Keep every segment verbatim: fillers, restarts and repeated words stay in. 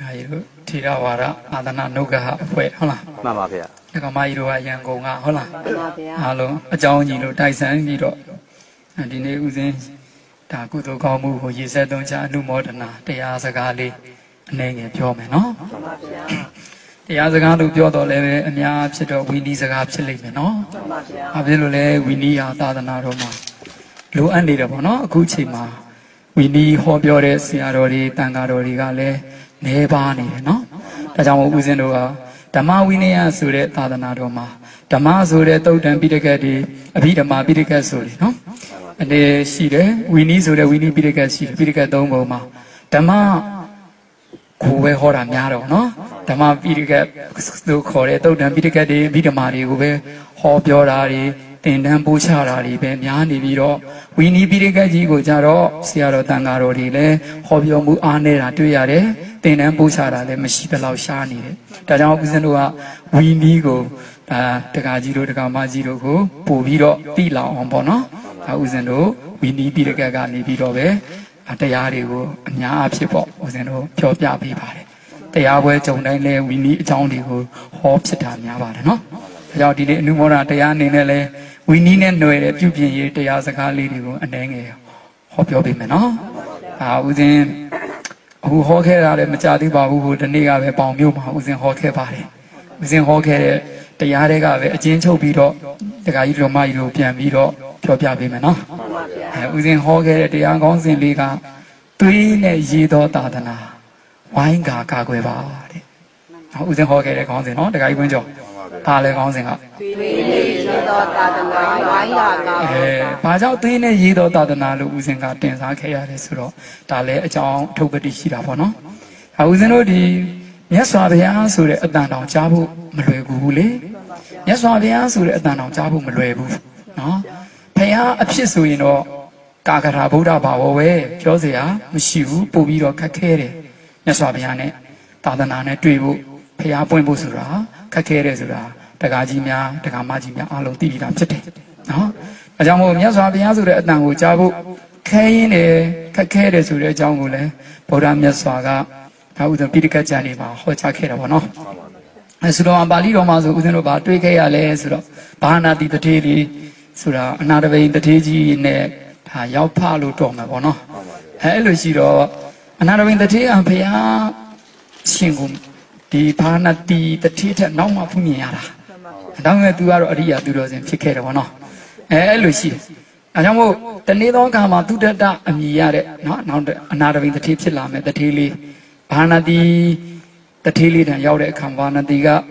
Ayo, tidak warak, ada nak nuga apa, hola. Mama pia. Nak mai doa yang kau ngah, hola. Halo, jauh ni lo, Tyson ni lo. Nanti ni uzin, tak aku tu kamu kau jisa dong cah nu modern, tiada sekali, nengen jauh mana. Tiada sekali jauh tu le, ni apa cerita Winnie sekali cerita mana. Apa tu le Winnie ada ada nak rumah. Lu andi dah mana, aku cima. Winnie hobi orang siarori, tanggarori kale. Neba ni, no? Tajam uzin doa. Dama Winnie ya surat ada nak rumah. Dama surat tu dan bidek di, abis dama bidek surat, no? Ade sihre Winnie surat Winnie bidek sihre, bidek tu mau. Dama kuwe orang nyaro, no? Dama bidek tu kore tu dan bidek di bidek mari kuwe hobi orang Tendang puasa hari bermian di biro, Winnie bidek jigo jaro siaro tanggarori le, hobi omu ane ratu yare, tendang puasa hari masih terlalu shani le. Tajam aku sentuh Winnie go, tengah jiro tengah majiro go, pu biro tila ompono, aku sentuh Winnie bidek gani biro be, ada yare go, nya apa sih po, aku sentuh jawab jawab pare. Tiada boleh jauh le Winnie jauh di go, hobi sedangnya pare, no? Jauh di ni numora tiada ni le. Winnie ne noe le piupin ye tiada sekali di go, ane nge, hobi hobi mana? Ah, uzin, aku hoke ada mencari bahu, dan ni kau bang miu mah, uzin hoke pare, uzin hoke tiada kau, ajen coba biro, dekat itu rumah itu pian biro, piop piop mana? Uzin hoke tiada kau sin liga, tui ne jido tadana, wain kah kah kau pare, uzin hoke le kau sin, no, dekat itu jo. Tale kau sih kan? Tuine jido tadana, waya kah? Eh, pasal tuine jido tadana lu usen kan tensa kaya resuro. Tale jauh thupati sila pono. Usen lo di, ya suaminya sudah adan dong cabu meluai gule. Ya suaminya sudah adan dong cabu meluai bu. No, paya abis suino kakak Buddha bawa we, jauh ya, musiu pubiro kakere. Ya suaminya ne, tadana ne tuibu, paya pun bu surah. Kakek sudah, tegaknya, tegak majinya, alu tibi dalam cete, no. Macam mana ni suaminya sudah tangguh cabu, kain ni kakek sudah jauh le, orang suaga, tahu tu pilih kerja ni bah, ho cakap apa no. Sudah ambali rumah tu, udah lepas tu kaya le sudah, bahana di terteri, sudah anak bayi terteri ni, dah jauh palu tu apa no. Hello siro, anak bayi terteri apa ya, singgung. Di bahana di tertiada nama punya lah. Nama tu baru ada tu dosen fikir apa no. Eh lusi. Macam tu, tadi tu kama tu dah amia le, no, no, anak orang tertiada lah, tertiada. Bahana di tertiada dan jauh le kama nanti ga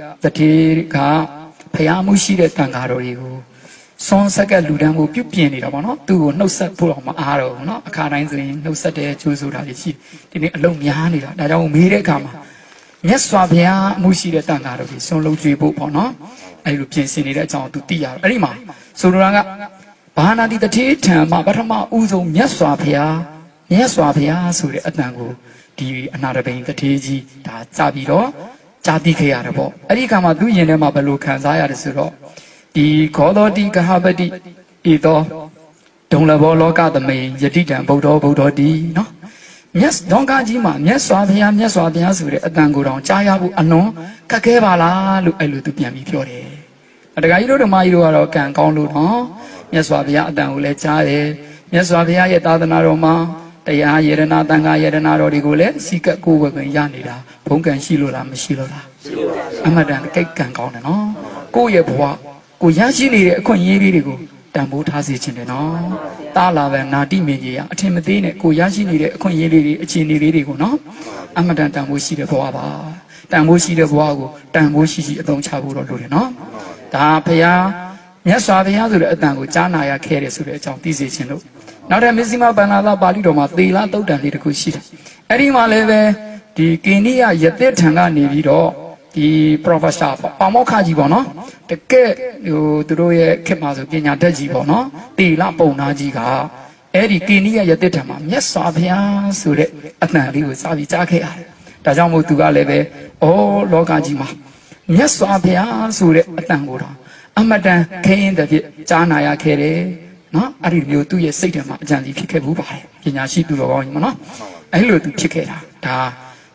tertiada, payah musi le tanggarori go. Son sekali ludan go piupin ni apa no. Tu nusat pula ma aro, no. Akaran sini nusat deh jual dah sih. Ini alom yang ni lah. Dah jauh mirip kama. Ni suaminya musi le tanggarori, son lu cuci bu pono, ayu piensi ni le jauh tu tiar. Ari mah, suranga, bahana di tertiada, mak pertama uzung ni suaminya, ni suaminya sudah adangu di anak bayi tertiada, dah cabiro, jadi kaya apa. Ari kama tu yang mak perlu kan saya ada suro, di kalau di kahabadi itu, dong lebo loka demi jadi dan bodoh bodoh di, no. Yes, dong kaji mah, yes suaminya, yes suaminya sudah adan kurang cahaya bu anu, kakek bala lu elu tu pian biore. Ada kali tu rumah itu ada kan kau lu no, yes suaminya adan ule cahaya, yes suaminya ye tahu na rumah, tiada ye na tangga ye na rodi gule, sikat kuwe kan yang ni dah, bukan silu lah, mesilu lah. Amadan kek kan kau no, ku ye buat, ku yang sini ku ye biri ku. Tambu thasi cende no, tala be nadi meji ya, atem mati ne, ku yashi ni le, kon ye le, cindi le ku no, amadan tambu si le bawa ba, tambu si le bawa ku, tambu si si atau cabu lo le no, dah paya, ni suaminya tu le tambu jana ya kere sudah jauh tisi cendo, nada mesti mah banala bali doma, tila tau dan le ku si, eri malah be di kini ya yete tengah ni biro. Di profesor, pamoka jiwa no, dekat itu tu ye kemasuk punya ada jiwa no, tiada puna jiwa, eri kini ya jadi macam ni sahaja surat anak liu sahaja cakap, dah jamu tu kalau be, oh loka jiwa, ni sahaja surat anak orang, amadan kain dah jana ya kere, no, hari liu tu ye sedang macam ni fikir bubar, punya si tu loka jiwa no, ayo tu fikir dah.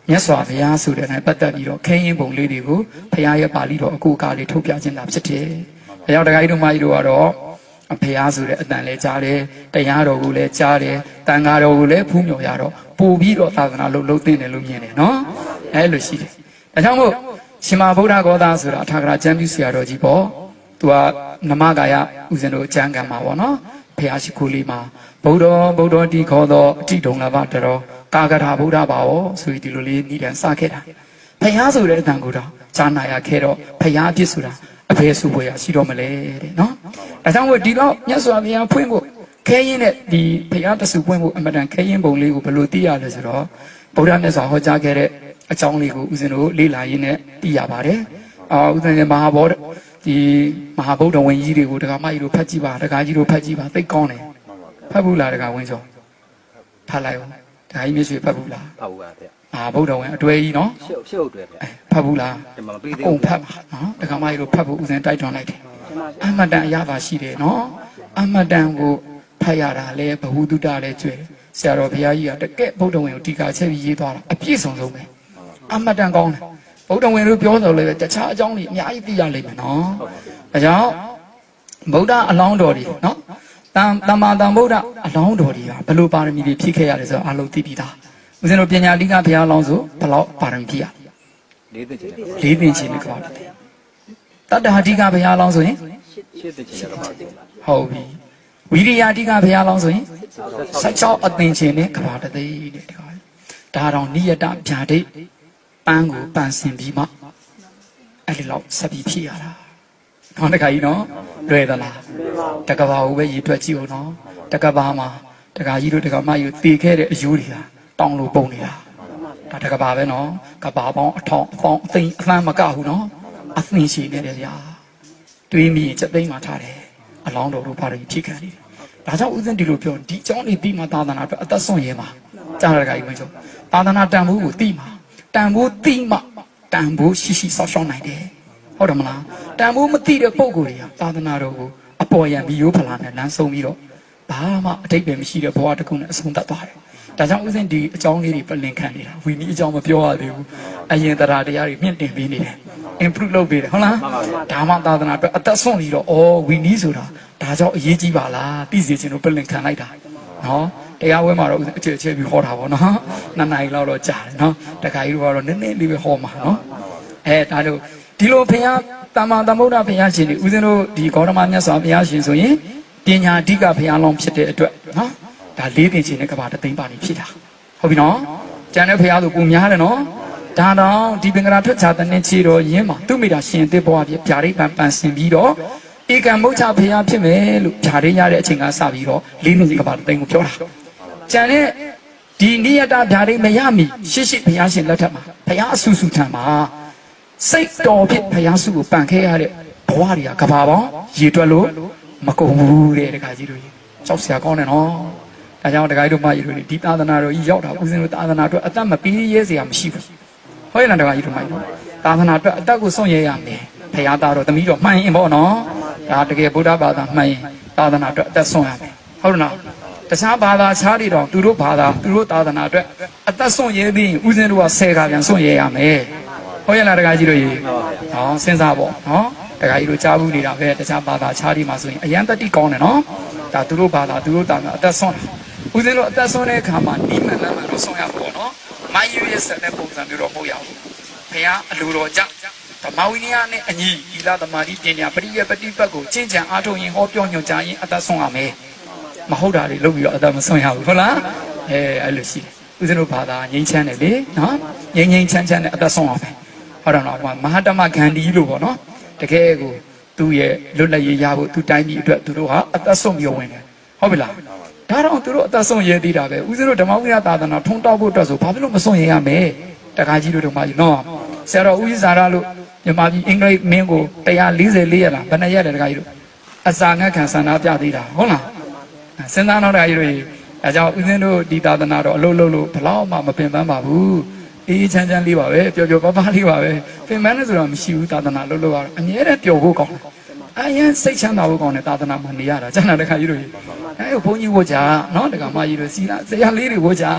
မြတ်စွာဘုရားဆိုတဲ့နဲ့ပတ်သက်ပြီးတော့ခဲရင်ပုံလေးတွေကိုဘုရားရဲ့ပါဠိတော်အကူအကာလေးထုတ်ပြခြင်းတာဖြစ်တယ်။ဒါကြောင့်တခါကြီးတို့မကြီးတို့ကတော့ဘုရားဆိုတဲ့အတန်လဲကြားတယ်တရားတော်ကိုလည်းကြားတယ်တန်ဃာတော်ကိုလည်းဖူးမြော်ရတော့ပို့ပြီးတော့သာသနာလို့လုံးသိတယ်လို့မြင်တယ်နော်။အဲလိုရှိတယ်။ဒါကြောင့်မို့ရှင်မဗုဒ္ဓဂေါသားဆိုတာအထာဂရကျမ်းပြုဆရာတော်ကြီးပေါ့။သူကနမကာယဦးဇင်းတို့အကျမ်းကံမှာပေါ့နော်။ဘုရားရှိခိုးလေးမှာဗုဒ္ဓဗုဒ္ဓတိခေါ်သောအတိတုံလဘတတော်ကာကထာဗုဒ္ဓဘာဝဆိုပြီးဒီလိုလေးနိဒံစခဲ့တာဘုရားဆိုတဲ့အတန်ကိုတော့ဈာနာရခဲ့တော့ဘုရားအပြစ်ဆိုတာအဘယ်ဆိုဖွယ်ရရှိတော့မလဲတဲ့နော်ဒါကြောင့်မို့ဒီတော့မြတ်စွာဘုရားဖွင့်ဖို့ခဲရင်နဲ့ဒီဘုရားတဆူဖွင့်ဖို့အမတန်ခဲရင်ပုံလေးကိုဘယ်လိုသိရလဲဆိုတော့ဗုဒ္ဓမြတ်စွာဟောကြားခဲ့တဲ့အကြောင်းလေးကိုဦးဇင်းတို့လေ့လာရင်းနဲ့သိရပါတယ်အာဦးဇင်းရဲ့မဟာဘောဒီမဟာဗုဒ္ဓဝင်ကြီးတွေကိုဒကာမကြီးတို့ဖတ်ကြည့်ပါဒကာကြီးတို့ဖတ်ကြည့်ပါသိကောင်းတယ်ဖတ်ဘူးလားဒကာဝင်းစောဖတ်လိုက်အောင်ဒါကြီးမြတ်ဆွေဖတ်ဘူးလားဖတ်ဘူးပါဗျအာဗုဒ္ဓဝင်အတွဲကြီးနော်ရှုပ်ရှုပ်အတွဲဗျဖတ်ဘူးလားဒီမှာမပြီးသေးဘူးဖတ်ပါနော်ဒကာမကြီးတို့ဖတ်ဖို့ဦးဇင်းတိုက်တွန်းလိုက်တယ်အမတန်အရပါရှိတယ်နော်အမတန်ကိုဖတ်ရတာလဲဘဟုတုတလဲကျွဲဆရာတော်ဘုရားကြီးကတကယ်ဗုဒ္ဓဝင်ကိုတီကာချက်ပြီးရေးသွားတာအပြည့်စုံဆုံးပဲအမတန်ကောင်းတယ်ဗုဒ္ဓဝင်တို့ပြောတော်လဲတခြားအကြောင်းတွေအများကြီးသိရလိမ့်မယ်နော်ဒါကြောင့်ဗုဒ္ဓအလောင်းတော်တွေနော်တန်တမ္မာတန်ဗုဒ္ဓအလောင်းတော်တွေကဘယ်လိုပါရမီတွေဖြည့်ခဲ့ရတယ်ဆိုတော့အလုံးသိပြီးသားဦးဇင်းတို့ပညာတိကဘုရားအလောင်းဆိုဘယ်လောက်ပါရမီဖြည့်ရလေးသိချင်းလေးသိချင်းနဲ့ကြွားတယ်တတ္တဟာတိကဘုရားအလောင်းဆိုရင်ရှစ်သိချင်းနဲ့ကြွားတယ်ဟုတ်ပြီဝိရိယတိကဘုရားအလောင်းဆိုရင်ဆယ်၆အသင်ချင်းနဲ့ကြွားတဲ့တဲ့ဒါတော့နိယတဗျာဒိတ်ပန်းကိုပန်းစင်ပြီးမှအဲ့ဒီလောက်ဆက်ပြီးဖြည့်ရတာဟောတခါကြီးနော်လွယ်သလားတကဘာကိုပဲရည်တွက်ကြည့်ဦးနော်တကဘာမှာတခါကြီးတို့တကမကြီးတေခဲ့တဲ့အယူတွေဟာတောင်းလို့ပုံနေတာဒါတကဘာပဲနော်ကဘာပေါင်းအထောင်အပေါင်းအသိအလှမ်းမကဘူးနော်အသိရှိနေတယ်ဗျာတွေးမိရင်စက်သိမ်းမှထားတယ်အလောင်းတော်တို့ဘာတွေဖြည့်ခံနေတယ်ဒါကြောင့်ဦးဇင်းဒီလိုပြောဒီအကြောင်းလေးသိမှသာသနာအတွက်အသက်ဆုံးရဲမှာကြားရတခါကြီးဝင်ချုံသာသနာတန်ဖိုးကိုသိမှာတန်ဖိုးသိမှတန်ဖိုးရှိရှိဆောက်ရှောက်နိုင်တယ်ဟုတ်တယ်မလားတန်ဖိုးမသိတဲ့ပုံကိုယ်တွေကသာသနာတော်ကိုအပေါ်ယံပြီးရိုးဖလာနဲ့လမ်းဆုံးပြီးတော့ဘာမှအတိတ်ပဲမရှိတဲ့ဘဝတစ်ခုနဲ့အဆုံးသတ်သွားတယ်ဒါကြောင့်ဦးဇင်းဒီအကြောင်းလေးတွေပလင်ခံနေတာဝီနီအကြောင်းမပြောရသေးဘူးအရင်တရားတရားတွေမြင့်တင်ပေးနေတယ် improve လုပ်ပေးတယ်ဟုတ်လားဒါမှသာသနာအတွက်အသက်ဆုံးပြီးတော့ဩဝီနီဆိုတာဒါကြောင့်အရေးကြီးပါလားသိစေခြင်းတို့ပလင်ခံလိုက်တာနော်တရားဝဲမှာတော့အခြေအခြေပြီးဟောတာပေါ့နော်နှစ်နာရီလောက်တော့ကြာတယ်နော်တခါကြီးတို့ကတော့နည်းနည်းလေးပဲဟောမှာနော်အဲဒါတို့ဒီလိုဘုရားတမ္မာသမ္ဗုဒ္ဓဘုရားရှင်ဒီဦးဇင်းတို့ဒီဂေါတမမြတ်စွာဘုရားရှင်ဆိုရင်ပညာအဓိကဘုရားလောင်းဖြစ်တဲ့အတွက်နော်ဒါလေးတင်ခြင်းနဲ့ကဘာတသိမ့်ပါနေဖြစ်တာဟုတ်ပြီနော်ကျန်တဲ့ဘုရားဆိုပုံများတယ်နော်ဒါတော့ဒီပင်္ဂရာထွက်ချတဲ့နေ့ချီတော်ရင်းမှာသူ့မိတာရှင်သစ်ဘဝပြဗျာဒိတ်ပန်ပန်ဆင်ပြီးတော့ဧကံမုတ်ချဘုရားဖြစ်မယ်လို့ဗျာဒိတ်ရတဲ့အချိန်ကစပြီးတော့လေးတင်ခြင်းကဘာတသိမ့်ကိုပြောတာကျန်တဲ့ဒီနိယတဗျာဒိတ်မရမီရှေ့ရှေ့ဘုရားရှင်လက်ထက်မှာဘုရားအဆူဆူထံမှာစိတ်တော်ဖြစ်ဘုရားစုကိုပန်ခဲ့ရတဲ့ဘဝတွေကကဘာပေါင်းရေတွက်လို့မကုန်ဘူးတဲ့တခါကြီးတို့ကြောက်စရာကောင်းတယ်နော်ဒါကြောင့်တခါကြီးတို့မကြီးတို့ဒီသာသနာတော်ကြီးရောက်တာဦးဇင်းတို့သာသနာအတွက်အသက်မပေးရဲစရာမရှိဘူးဟုတ်ရဲ့လားတခါကြီးတို့မကြီးတို့သာသနာအတွက်အသက်ကိုစွန့်ရဲရမယ်ဘုရားသားတော်သမီးတော်မှန်ရင်ပေါ့နော်ဒါတကယ်ဗုဒ္ဓဘာသာမှန်ရင်သာသနာအတွက်အသက်စွန့်ရမယ်ဟုတ်လားတခြားဘာသာခြားတွေတော့သူတို့ဘာသာသူတို့သာသနာအတွက်အသက်စွန့်ရဲပြီးဦးဇင်းတို့ကဆယ်ခါပြန်စွန့်ရဲရမယ်ဟုတ်ရဲ့လားတခါကြီးတို့ရေဟောစဉ်းစားပေါ့နော်တခါကြီးတို့ကြားဘူးနေတာပဲတခြားဘာသာခြားတွေမှာဆိုရင်အယံတတိကောင်းတယ်နော်ဒါသူတို့ဘာသာသူတို့တာအသက်ဆုံးဦးဇင်းတို့အသက်ဆုံးတဲ့အခါမှာဒီမှန်မှန်တော့ဆုံးရဖို့နော်မိုင်းရွေးဆက်တဲ့ပုံစံမျိုးတော့မဟုတ်ရဘူးဘုရားအလိုတော်ကြောင့်ဓမ္မဝိနည်းနဲ့အညီဒီလာသမာဓိပညာပရိယပฏิပတ်ကိုကျင့်ကြံအားထုတ်ရင်ဟောပြောညွှန်ကြားရင်အသက်ဆုံးရမယ်မဟုတ်တာတွေလုပ်ပြီးတော့အသက်မဆုံးရဘူးဟုတ်လားအဲအဲ့လိုရှိတယ်ဦးဇင်းတို့ဘာသာငြိမ်းချမ်းတယ်လေနော်ငြိမ်းငြိမ်းချမ်းချမ်းနဲ့အသက်ဆုံးရမယ်ဟုတ်တယ်နော်မဟာတမဂန္ဒီလို့ပေါ့နော်တကယ်ကိုသူ့ရဲ့လွတ်လပ်ရေးရဖို့သူတိုင်းပြည်အတွက်သူတို့ဟာအသက်ဆုံးပြောဝင်တယ်ဟုတ်ပြီလားဒါတော့သူတို့အသက်ဆုံးရဲသေးတာပဲဦးဇင်းတို့ဓမ္မဝိနည်းသာသနာထုံတောက်ဖို့အတွက်ဆိုဘာဖြစ်လို့မဆုံးရဲရမလဲတခါကြီးတို့ဓမ္မကြီးနော်ဆရာတော်ဦးဇာရလို့မြန်မာပြည်အင်္ဂလိပ်မင်းကိုone hundred forty-fourရက်လားဘယ်နှစ်ရက်လဲတခါကြီးတို့အစာငတ်ခံဆန္ဒပြသေးတာဟုတ်လားစဉ်းစားတော့တခါကြီးတို့အဲကြောင့်ဦးဇင်းတို့ဒီသာသနာတော်အလုပ်လုပ်လို့ဘလောက်မှမပင်ပန်းပါဘူးအေးချမ်းချမ်းလေးပါပဲပျော်ပျော်ပါးပါးလေးပါပဲပင်ပန်းနေဆိုတော့မရှိဘူးသာသနာလုပ်လို့ကတော့အမြဲတမ်းပျော်ဖို့ကောင်းတယ်အရင်စိတ်ချမ်းသာဖို့ကောင်းတယ်သာသနာမှာနေရတာကျန်တာတခါကြီးတို့အဲဘုန်းကြီးဝတ်ကြနော်တခါမကြီးတို့စီလာဆရာလေးတွေဝတ်ကြ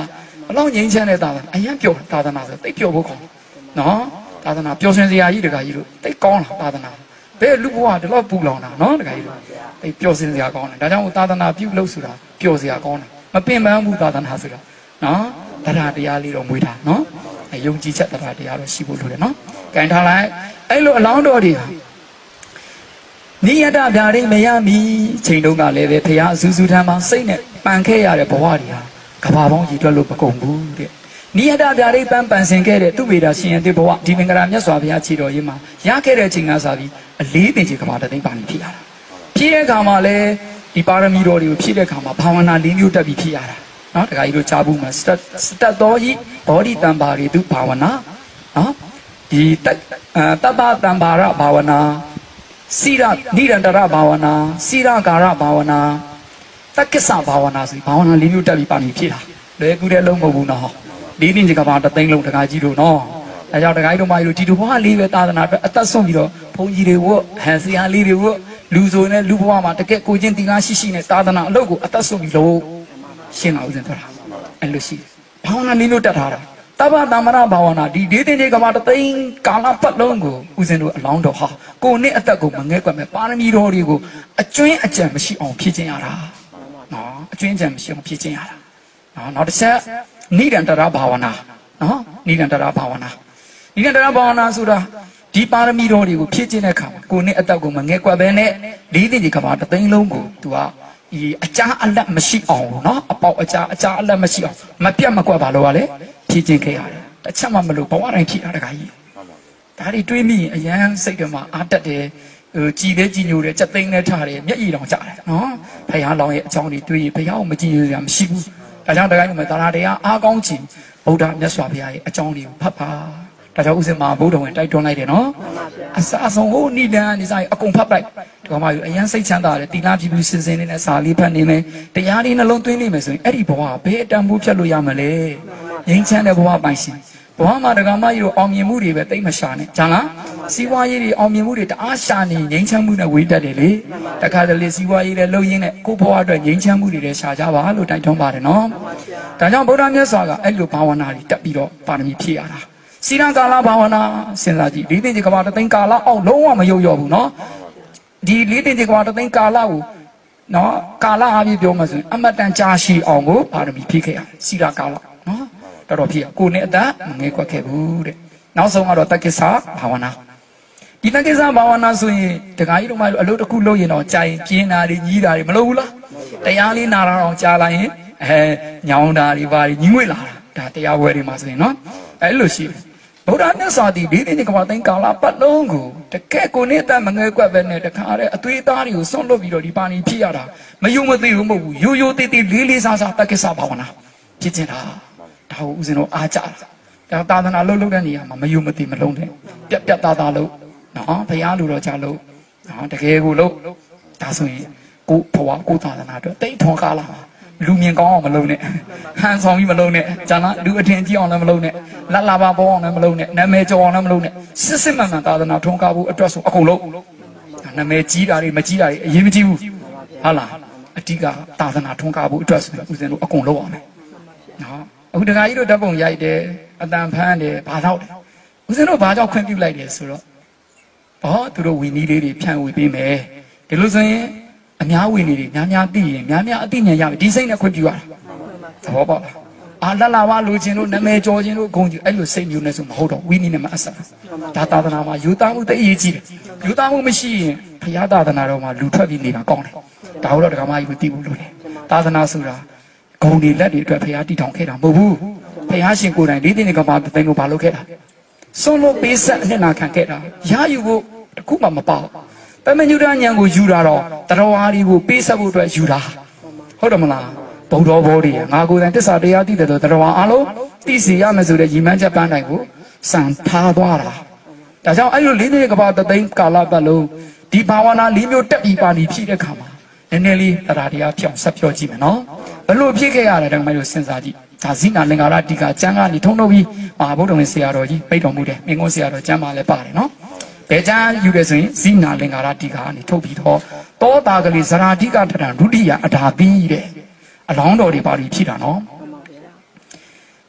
အလောင်းငြိမ်းချမ်းတဲ့သာသနာအရင်ပြောသာသနာဆိုတိတ်ပြောဖို့ကောင်းနော်သာသနာပျော်ရွှင်စရာကြီးတခါကြီးလို့တိတ်ကောင်းလားသာသနာဘယ်လူဘဝဒီလောက်ပူလောင်တာနော်တခါကြီးလို့တိတ်ပျော်ရွှင်စရာကောင်းတယ်ဒါကြောင့်သာသနာပြုလို့ဆိုတာပျော်စရာကောင်းတယ်မပင်ပန်းဘူးသာသနာဆိုတာနော်တရားတရားလေးတော့မွေးတာနော်ယုံကြည်ချက်တရားတရားတော့ရှိဖို့လိုတယ်နော်ကင်ထားလိုက်အဲ့လိုအလောင်းတော်တွေနိယတဗျာဒိမရမီချိန်တုန်းကလည်းပဲဖရာအစူးစူးထမ်းမှာစိတ်နဲ့ပန်ခဲ့ရတဲ့ဘဝတွေဟာကဘာပေါင်းရည်တွက်လို့မကုန်ဘူးတဲ့နိယတဗျာဒိပန်းပန်ဆင်ခဲ့တဲ့သူဝေဒရှင်ရဲ့ဘဝဒီမင်္ဂလာမြတ်စွာဘုရားခြေတော်ရင်းမှာရခဲ့တဲ့ချိန်ကစားပြီးအလေးတင်ချေကဘာတသိန်းပါနေဖြစ်ရတာဖြစ်တဲ့အခါမှာလည်းဒီပါရမီတော်တွေကိုဖြစ်တဲ့အခါမှာဘာဝနာ၄မျိုးတက်ပြီးဖြစ်ရတာနော်တခါကြီးတို့ကြားဘူးမှာစတတ်တော်ကြီးဘောဓိတံပါရီသူဘာဝနာနော်ဒီတပ္ပတံပါရဘာဝနာစိရနိရန္တရဘာဝနာစိရကာရဘာဝနာတက္ကစ္စဘာဝနာဆိုဘာဝနာ၄မျိုးတက်ပြီးပါနေဖြစ်တာလွယ်ကူတဲ့လုံးမဟုတ်ဘူးနော်ဒီနေ့ဒီကဘာတသိန်းလုံးတခါကြီးတို့နော်အဲကြောင့်တခါကြီးတို့မကြီးတို့ဒီတို့ဘဝလေးပဲသာသနာအတွက်အသက်ဆုံးပြီးတော့ဘုန်းကြီးတွေဝတ်ဟန်ဆရာလေးတွေဝတ်လူဆိုနဲ့လူဘဝမှာတကယ်ကိုချင်းတင်ကားရှိရှိနဲ့သာသနာအလုပ်ကိုအသက်ဆုံးပြီးလို့ရှင်းအောင်ဦးဇင်းပြောတာအဲ့လိုရှိဘာဝနာလေးမျိုးတက်ထားတာတပ္ပတမ္မရဘာဝနာဒီဒေသင်ကြီးကဘာတသိန်းကာလပတ်လုံးကိုဦးဇင်းတို့အလောင်းတော်ဟာကိုနှစ်အသက်ကိုမငဲ့ကွက်မဲ့ပါရမီတော်တွေကိုအကျွင်းအကြံမရှိအောင်ဖြည့်ခြင်းရတာနော်အကျွင်းအကြံမရှိအောင်ဖြည့်ခြင်းရတာနော်နောက်တစ်ချက်နိဒန္တရဘာဝနာနော်နိဒန္တရဘာဝနာနိဒန္တရဘာဝနာဆိုတာဒီပါရမီတော်တွေကိုဖြည့်ခြင်းတဲ့အခါမှာကိုနှစ်အသက်ကိုမငဲ့ကွက်ပဲနဲ့ဒေသင်ကြီးကဘာတသိန်းလုံးကိုသူကဒီအကြာအလက်မရှိအောင်နော်အပေါက်အကြာအကြာအလက်မရှိအောင်မပြတ်မကွက်ပါလို့ကလေဖြည့်ခြင်းခဲ့ရတယ်တစ်ချက်မှမလို့ဘဝတိုင်းဖြည့်တာတခါကြီးဒါတွေတွေးမိရင်အရန်စိတ်ထဲမှာအာတက်တယ်ဟိုကြည်တဲ့ကြည်ညိုတယ်စက်သိန်းနဲ့ထားတယ်မျက်ရည်တောင်ကျတယ်နော်ဖယားလောင်ရဲ့အကြောင်းတွေတွေးရင်ဖယားကိုမကြည်ရစရာမရှိဘူးဒါကြောင့်တခါကြီးမှာသာတရားအားကောင်းခြင်းဗုဒ္ဓမြတ်စွာဘုရားရဲ့အကြောင်းတွေကိုဖတ်ပါဒါကြောင့်ဥစဉ်မှာဘုဒ္ဓဝင်တိုက်တွန်းလိုက်တယ်နော်အစအဆုံးဟိုနိဒန်းနေစားအကုန်ဖတ်လိုက်ဒီမှာအရန်စိတ်ချမ်းသာတယ်တိလားပြပြစင်စင်နဲ့စာလေးဖတ်နေမယ်တရားလေးနှလုံးသွင်းနေမယ်ဆိုရင်အဲ့ဒီဘဝဘယ်အတန်ဖိုးဖြတ်လို့ရမလဲငြိမ်းချမ်းတဲ့ဘဝပိုင်ရှင်ဘဝမှာဒကာမကြီးတို့အောင်မြင်မှုတွေပဲတိတ်မရှာနဲ့ဂျာလားစီးပွားရေးတွေအောင်မြင်မှုတွေတအားရှာနေငြိမ်းချမ်းမှုနဲ့ဝေးတတ်တယ်လေတခါတလေစီးပွားရေးလည်းလှုပ်ရင်းနဲ့ကိုယ့်ဘဝအတွက်ငြိမ်းချမ်းမှုတွေလည်းရှာကြပါလို့တိုက်တွန်းပါတယ်နော်ဒါကြောင့်ဗုဒ္ဓမြတ်စွာကအဲ့လိုဘာဝနာတွေတက်ပြီးတော့ပါရမီဖြည့်ရတာစီရံကာလဘာဝနာစဉ်းစားကြည့်လေးသိင်ကြီးကဘာတသိန်းကာလအောက်လုံးဝမယုံရောဘူးနော်ဒီလေးသိင်ကြီးကဘာတသိန်းကာလကိုနော်ကာလအပြည့်ပြောမှဆိုရင်အမတန်ကြာရှည်အောင်ကိုပါရမီဖြည့်ခဲ့ရစီရကာလနော်တော်တော်ဖြည့်ကိုနဲ့အသက်မငဲကွက်ခဲ့ဘူးတဲ့နောက်ဆုံးကတော့တက္ကိစ္စဘာဝနာဒီတက္ကိစ္စဘာဝနာဆိုရင်တခါကြီးတို့မှအလုပ်တစ်ခုလုပ်ရင်တော့ကြာရင်ပြင်းတာတွေကြီးတာတွေမလုပ်ဘူးလားတရားလေးနာတာတော့ကြာလာရင်အဲညောင်းတာတွေပါညီငွေလာတာဒါတရားဝဲတွေမှာဆိုရင်နော်အဲ့လိုရှိတယ်ဗုဒ္ဓမြတ်စွာဒီဒီနေ့ကဘာသိန်းကာလပတ်လုံးကိုတကယ်ကိုနဲ့အသက်မငဲကွက်ပဲနဲ့တခါတဲ့အသွေးသားတွေကိုဆွန့်လွတ်ပြီးတော့ဒီပါဏီဖြစ်ရတာမယုံမသိဘူးမဟုတ်ဘူးရိုးရိုးသေးသေးလေးလေးစားစားတက္ကိစ္စဘာဝနာဖြစ်ချင်တာဒါကိုဦးဇင်းတို့အားကြတာဒါသာသနာလုံးလုံးတဲ့နေရာမှာမယုံမသိမလုံးတဲ့ပြက်ပြက်သားသားလုံးနော်ဘုရားလူတော်ကြလို့နော်တကယ်ကိုလို့ဒါဆိုရင်ကိုဘဝကိုသာသနာအတွက်တိတ်ထွန်ကားလာမှာလူမြင်ကောင်းအောင်မလုပ်နဲ့ဟန်ဆောင်ပြီးမလုပ်နဲ့ဂျာနာလူအထင်ကြီးအောင်လည်းမလုပ်နဲ့လက်လာပါပေါ်အောင်လည်းမလုပ်နဲ့နာမည်ကျော်အောင်လည်းမလုပ်နဲ့စစ်စစ်မှန်မှန်သာသနာထွန်းကားဖို့အတွက်ဆိုအကုန်လုံးနာမည်ကြီးတာတွေမကြီးတာတွေအရေးမကြီးဘူးဟုတ်လားအတိကသာသနာထွန်းကားဖို့အတွက်ဆိုဦးဇင်းတို့အကုန်လုံးအောင်မယ်နော်အခုတခါကြီးတို့ဓာတ်ပုံရိုက်တယ်အတန်ဖမ်းတယ်ဘာတော့တယ်ဦးဇင်းတို့ဘာကြောင့်ခွင့်ပြုလိုက်တယ်ဆိုတော့ဘောသူတို့ဝီနီးလေးတွေဖြန့်ဝေပေးမယ်ဒီလိုဆိုရင်အများဝီနီးတွေများများသိရင်များများအသိဉာဏ်ရမယ်ဒီစိတ်နဲ့ခွင့်ပြုရတာသဘောပေါက်လားအာလလာဝလူချင်းတို့နာမည်ကျော်ချင်းတို့ဂုံကြီးအဲ့လိုစိတ်မျိုးနဲ့ဆိုမဟုတ်တော့ဝီနီးနဲ့မအဆက်ဒါသာသနာမှာယူသားမှုတအရေးကြီးတယ်ယူသားမှုမရှိရင်ဘုရားသာသနာတော်မှာလူထွက်ပြီးနေတာကောင်းတယ်ဒါဟုတ်တော့ဒကာမကြီးကိုသိဖို့လိုတယ်သာသနာဆိုတာဂုံတွေလက်တွေအတွက်ဘုရားတည်ထောင်ခဲ့တာမဟုတ်ဘူးဘုရားရှင်ကိုယ်တိုင်လေးသိနေကဘာသိလို့ဘာလုပ်ခဲ့တာစွန့်လို့ပေးဆက်အနှစ်နာခံခဲ့တာရယူဖို့တခုမှမပေါ့ပမညုဒဉာဏ်ကိုယူတာတော့တတော်ဟာဒီကိုပေးဆက်ဖို့အတွက်ယူတာဟုတ်တယ်မလားဘုံတော်ဘောတွေငါကိုယ်တိုင်တစ္ဆာတရားသိတယ်ဆိုတတော်ဟာအလုံးသိစီရမယ်ဆိုတဲ့ညီမချက်ပန်းတိုင်ကိုစံထားသွားတာဒါကြောင့်အဲ့လိုလေးသိကဘာတသိန်းကာလပတ်လုံးဒီဘာဝနာလေးမျိုးတက်ပြီးပါနေဖြစ်တဲ့ခါမှာနည်းနည်းလေးတရားတရားဖြောင်းဆက်ပြောကြည့်မယ်နော်ဘလို့ဖြစ်ခဲ့ရတယ်တော့မလို့စဉ်းစားကြည့်ဒါဇိနာလင်္ကာရတိကကျမ်းကနေထုံးထုတ်ပြီးမဟာဗုဒ္ဓဝင်ဆရာတော်ကြီးပြိတ်တော်မူတယ်မင်းကုန်းဆရာတော်ကျမ်းမှာလည်းပါတယ်နော်ဘယ်ကျမ်းယူတယ်ဆိုရင်ဇိနာလင်္ကာရတိကနေထုတ်ပြီးတော့တောတာကလေးဇရာတိကထထဒုတိယအဓာပိတဲ့အလောင်းတော်တွေပါပြီးဖြစ်တာနော်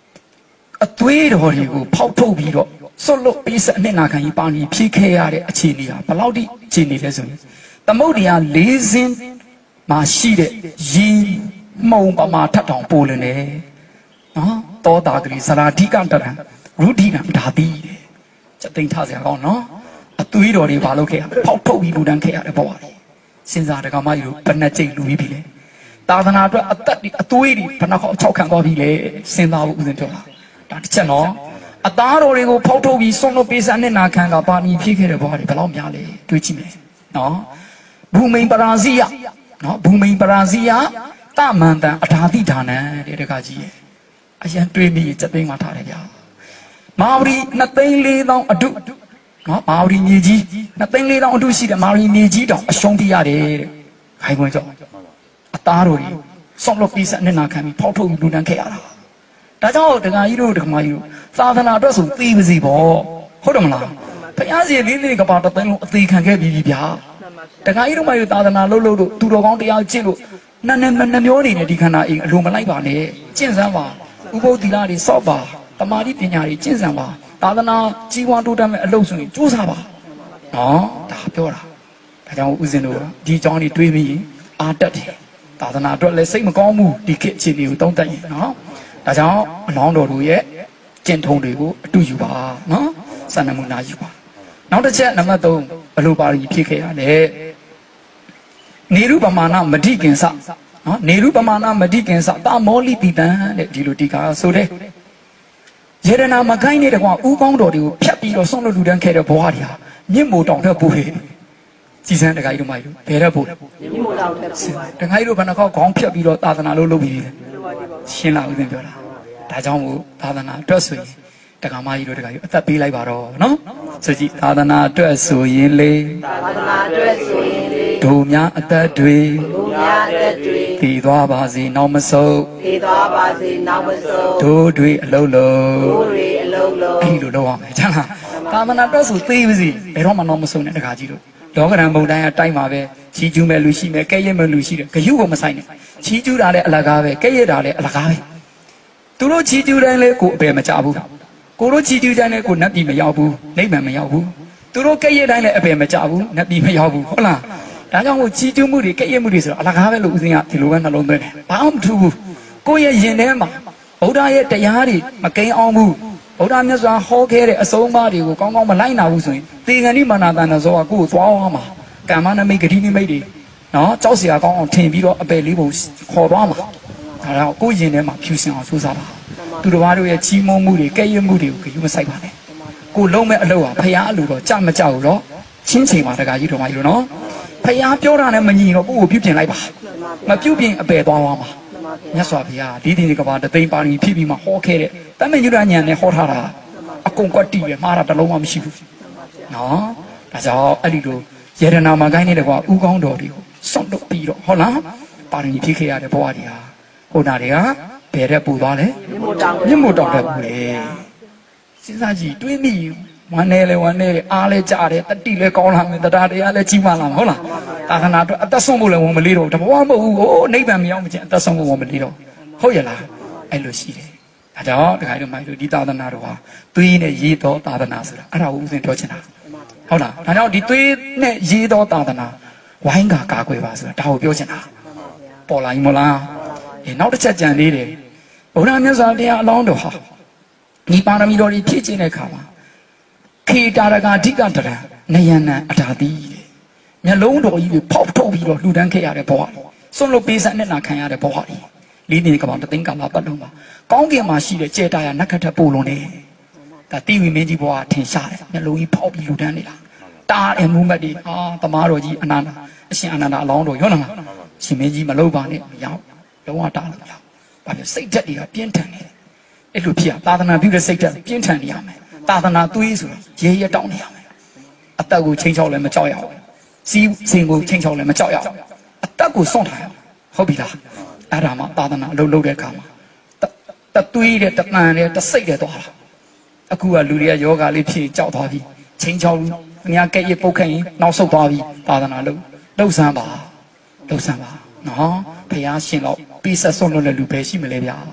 အသွေးတော်တွေကိုဖောက်ထုတ်ပြီးတော့စွတ်လွတ်ပေးဆက်အနှစ်နာခံကြီးပါဏီဖြည့်ခဲ့ရတဲ့အခြေအနေဟာဘယ်လောက်ထိအခြေအနေလဲဆိုရင်သမုဒ္ဒရာလေးစင်းမှာရှိတဲ့ရေမှုံပမာထက်တောင်ပိုလနေနော်တောတာကလေးဇရာဓိကတရံရူဒိနံဓာတိတဲ့စက်သိမ်းထားစရာကောင်းနော်အသွေးတော်တွေဘာလုပ်ခဲ့ရဖောက်ထုတ်ပြီးလူတန်းခဲ့ရတဲ့ဘဝတွေစဉ်းစားတက္ကမကြီးတို့ဘယ်နှကြိမ်လူပြီးပြီလဲသာသနာအတွက်အသက်တွေအသွေးတွေဘယ်နှခေါက်၆ခံသွားပြီလဲစဉ်းစားဖို့ဥစဉ်ပြောတာဒါတစ်ချက်နော်အသားတော်တွေကိုဖောက်ထုတ်ပြီးဆွန့်လွတ်ပေးစားနဲ့နာခံကပါဏီဖြည့်ခဲ့တဲ့ဘဝတွေဘယ်လောက်များလဲတွေးကြည့်မယ်နော်ဘူမိန်ပရာဇိယနော်ဘူမိန်ပရာဇိယတမန္တန်အထာတိဒါနံတဲ့တက္ကကြီးရဲ့အရန်တွေးပြီးစက်သိမ်းမှထားတယ်ဗျာမဟာဝရီနှစ်သိန်းလေးသောင်းအတုနော်မဟာဝရီမြေကြီးနှစ်သိန်းလေးသောင်းအတုရှိတဲ့မဟာဝရီမြေကြီးတောင်အရှုံးပြရတယ်တဲ့ခိုင်ခွန်းကြောင့်အသားတော်တွေဆွန့်လွတ်ပေးစားနဲ့နာခံပြီးဖောက်ထုတ်ပြီးလူတန်းခဲ့ရတာဒါကြောင့်ဒကာကြီးတို့ဒကာမကြီးတို့သာသနာအတွက်ဆိုသိပါစီပေါ့ဟုတ်တယ်မလားဘုရားရှင်လေးလေးကပါတသိန်းလုံးအသေးခံခဲ့ပြီးပြီဗျာဒကာကြီးတို့မကြီးသာသနာလှုပ်လှုပ်လို့သူတော်ကောင်းတရားကျင့်လို့နတ်နဲ့နှမျိုးနေနဲ့ဒီခန္ဓာအိမ်အလိုမလိုက်ပါနဲ့ကျင့်စမ်းပါဥပုသ္တိလတွေစော့ပါတမာတိပညာတွေကျင့်စမ်းပါသာသနာကြီးဝါတိုးတက်မဲ့အလုပ်ဆိုရင်ကြိုးစားပါနော်ဒါပြောတာဒါကြောင့်ဦးဇင်းတို့ဒီအကြောင်းတွေတွေးပြီးအာတက်တယ်သာသနာအတွက်လည်းစိတ်မကောင်းဘူးဒီခေတ်အခြေအနေကိုတုံးတက်ရင်နော်ဒါကြောင့်အလောင်းတော်တို့ရဲ့ကျင့်ထုံးတွေကိုအတူယူပါနော်စံနမူနာယူပါနောက်တစ်ချက်နံပါတ်သုံးဘယ်လိုပါရီဖြစ်ခဲ့ရလဲနေရုပမာဏမတိကင်္စနော်နေရုပမာဏမတိကင်္စတာမောလိတိတံတဲ့ဒီလိုဒီကာဆိုတဲ့ယေရနာမကိုင်းနေတဲ့ကွာဥကောင်းတော်တွေကိုဖြတ်ပြီးတော့ဆုံးလို့လူတန်းခဲ့တဲ့ဘဝတွေဟာမြင့်မို့တောင်ထက်ပိုဟေစီစံတခါကြီးတို့မကြီးတို့ဘယ်ရက်ပို့လဲမြင့်မို့တောင်ထက်ပိုပါတခါကြီးတို့ဘယ်နှခေါက်ခေါင်းဖြတ်ပြီးတော့သာသနာလို့လုပ်ပြီးလဲရှင်းလာဦးသင်ပြောတာဒါကြောင့်မို့သာသနာအတွက်ဆိုရင်တက္ကမကြီးတို့တက္ကကြီးအသက်ပေးလိုက်ပါတော့နော်ဆိုကြည့်သာသနာအတွက်ဆိုရင်လေသာသနာအတွက်ဆိုရင်လေတို့များအသက်တွေတို့များအသက်တွေတည်သွားပါစေနောက်မဆုတ်တည်သွားပါစေနောက်မဆုတ်တို့တွေအလုံးလုံးတို့တွေအလုံးလုံးအဲ့လိုလုပ်ရမယ်ဟုတ်လားသာသနာအတွက်ဆိုသေးပါစေဘယ်တော့မှနောက်မဆုတ်နဲ့တက္ကကြီးတို့လောကရန်ဘုံတိုင်းအတိုင်းပါပဲချီးကျူးမဲ့လူရှိမယ်ကဲ့ရဲ့မဲ့လူရှိတယ်ဂယုကိုမဆိုင်နဲ့ချီးကျူးတာလည်းအလကားပဲကဲ့ရဲ့တာလည်းအလကားပဲသူတို့ချီးကျူးတိုင်းလဲကိုအပယ်မကြဘူးကိုတို့ချီးကျူးတိုင်းလဲကိုနတ်ပြည်မရောက်ဘူးနိဗ္ဗာန်မရောက်ဘူးသူတို့ကဲ့ရဲ့တိုင်းလဲအပယ်မကြဘူးနတ်ပြည်မရောက်ဘူးဟုတ်လားဒါကြောင့်ကိုချီးကျူးမှုတွေကဲ့ရဲ့မှုတွေဆိုတော့အလကားပဲလို့ဦးစင်းကဒီလိုပဲနှလုံးသွင်းတယ်ဘာမှမထူးဘူးကိုယ့်ရဲ့ယင်ထဲမှာဗုဒ္ဓရဲ့တရားတွေမကိန်းအောင်ဘူးဗုဒ္ဓမြတ်စွာဟောခဲ့တဲ့အဆုံးအမတွေကိုကောင်းကောင်းမလိုက်နာဘူးဆိုရင်သေဂဏိမာနတန်သောကကိုယ်ကိုသွားအောင်မှာကမ္မနမိတ်ဂတိနိမိတ်တွေနော်ကြောက်เสียကောင်းအောင်ထင်ပြီးတော့အပယ်လေးပုံခေါ်သွားမှာဒါတော့ကိုယ်ယင်ထဲမှာဖြူစင်အောင်စူးစမ်းပါသူတော်ဘာတို့ရဲ့ချီးမွမ်းမှုတွေကဲ့ရဲ့မှုတွေကိုဂရုမစိုက်ပါနဲ့ကိုလုံးမဲ့အလုပ်ဟာဖရာအလိုတော့ကြမကြောက်တော့ချင်းချိန်ပါတကကြီးတော်မကြီးလို့နော်ဖရာပြောတာနဲ့မညီတော့ကိုယ်ကိုပြုပြင်လိုက်ပါမပြုပြင်အပယ်သွားသွားမှာမြတ်စွာဘုရားဒီဒီကဘာတသိန်းပါရီဖြစ်ပြီးမှဟောခဲ့တဲ့တမန်ညုရညံနဲ့ဟောထားတာအကုန်ကွက်တီးပဲမှားတာတလုံးမှမရှိဘူးနော်ဒါကြောင့်အဲ့ဒီလိုယေရနာမှာကိုင်းနေတဲ့ကွာဥကောင်းတော်တွေကိုစွန့်လွတ်ပြီးတော့ဟုတ်လားပါရီဖြစ်ခဲ့ရတဲ့ဘဝတွေဟာဟိုနာတွေကဘယ်တဲ့ပူသွားလဲမြင့်မို့တောင်တဲ့ပူလေစဉ်းစားကြည့်တွေးမိဝမ်းနေလေဝမ်းနေလေအားလဲကြားတယ်တတိလဲကောင်းလာမယ်တရားတရားလဲကြီးမားလာမှာဟုတ်လားသာသနာအတွက်အသက်ဆုံးဖို့လည်းဝန်မလေးတော့တဘဝမဟုတ်ဘူးဟိုနိဗ္ဗာန်မရောက်မချင်းအသက်ဆုံးဖို့ဝန်မလေးတော့ဟုတ်ရလားအဲ့လိုရှိတယ်ဒါကြောင့်တခါတို့မိုက်တို့ဒီသာသနာတော်ဟာသွေးနဲ့ရေးတော်သာသနာဆိုတာအဲ့ဒါကိုဦးဇင်းပြောချင်တာဟုတ်လားဒါကြောင့်ဒီသွေးနဲ့ရေးတော်သာသနာဝိုင်းကကာကွယ်ပါဆိုတာဒါကိုပြောချင်တာပေါ်လာရင်မလားအေးနောက်တစ်ချက်ကြံသေးတယ်ဘုရားမြတ်စွာဘုရားအလောင်းတော်ဟာဒီပါရမီတော်ကြီးဖြည့်ခြင်းတဲ့အခါမှာခေတာရကအဓိကတရံနယနံအထာတိတဲ့မျက်လုံးတော်ကြီးကိုဖောက်ထုတ်ပြီးတော့လှူဒန်းခဲ့ရတဲ့ဘဝဆွန့်လွတ်ပေးဆက်နဲ့နာခံရတဲ့ဘဝတွေလေးနေကဘာတသိန်းကလာပတ်လုံးပါကောင်းကင်မှာရှိတဲ့ကျေတာရနက္ခထပို့လုံးနေဒါတိဝိမင်းကြီးဘဝထင်ရှားတယ်မျက်လုံးကြီးဖောက်ပြီးလှူဒန်းနေတာတားတယ်မူမတ်တွေအာသမားတော်ကြီးအနန္ဒာအရှင်အနန္ဒာအလောင်းတော်ရောလားရှင်မင်းကြီးမလုပ်ပါနဲ့မရောက်လုံးဝတားလို့မရဘာဖြစ်စိတ်ဓာတ်တွေကပြင်းထန်နေတယ်အဲ့လိုဖြစ်သာသနာပြုတဲ့စိတ်ဓာတ်ပြင်းထန်နေရမယ်သာသနာသွေးဆိုတော့ရေရတောင်းနေရမယ်အသက်ကိုချိန်ချောက်လည်းမကြောက်ရအောင်စီးစင်ကိုချိန်ချောက်လည်းမကြောက်ရအောင်အသက်ကိုစွန့်ထားရအောင်ဟုတ်ပြီလားအဲ့ဒါမှသာသနာအလုပ်လုပ်တဲ့အခါမှာတသွေးတဲ့တပန်တဲ့တစိတ်တဲ့သွားတာအခုကလူတွေကယောဂလေးဖြစ်ကြောက်သွားပြီချိန်ချောက်အများကဲ့ရဲ့ပုတ်ခန့်ရင်နောက်ဆုတ်သွားပြီသာသနာလုပ်လှုပ်ဆန်းပါလှုပ်ဆန်းပါနော်ဖះရှင်တော့ပေးဆက်စွန့်လွတ်တဲ့လူပဲရှိမလဲဗျာ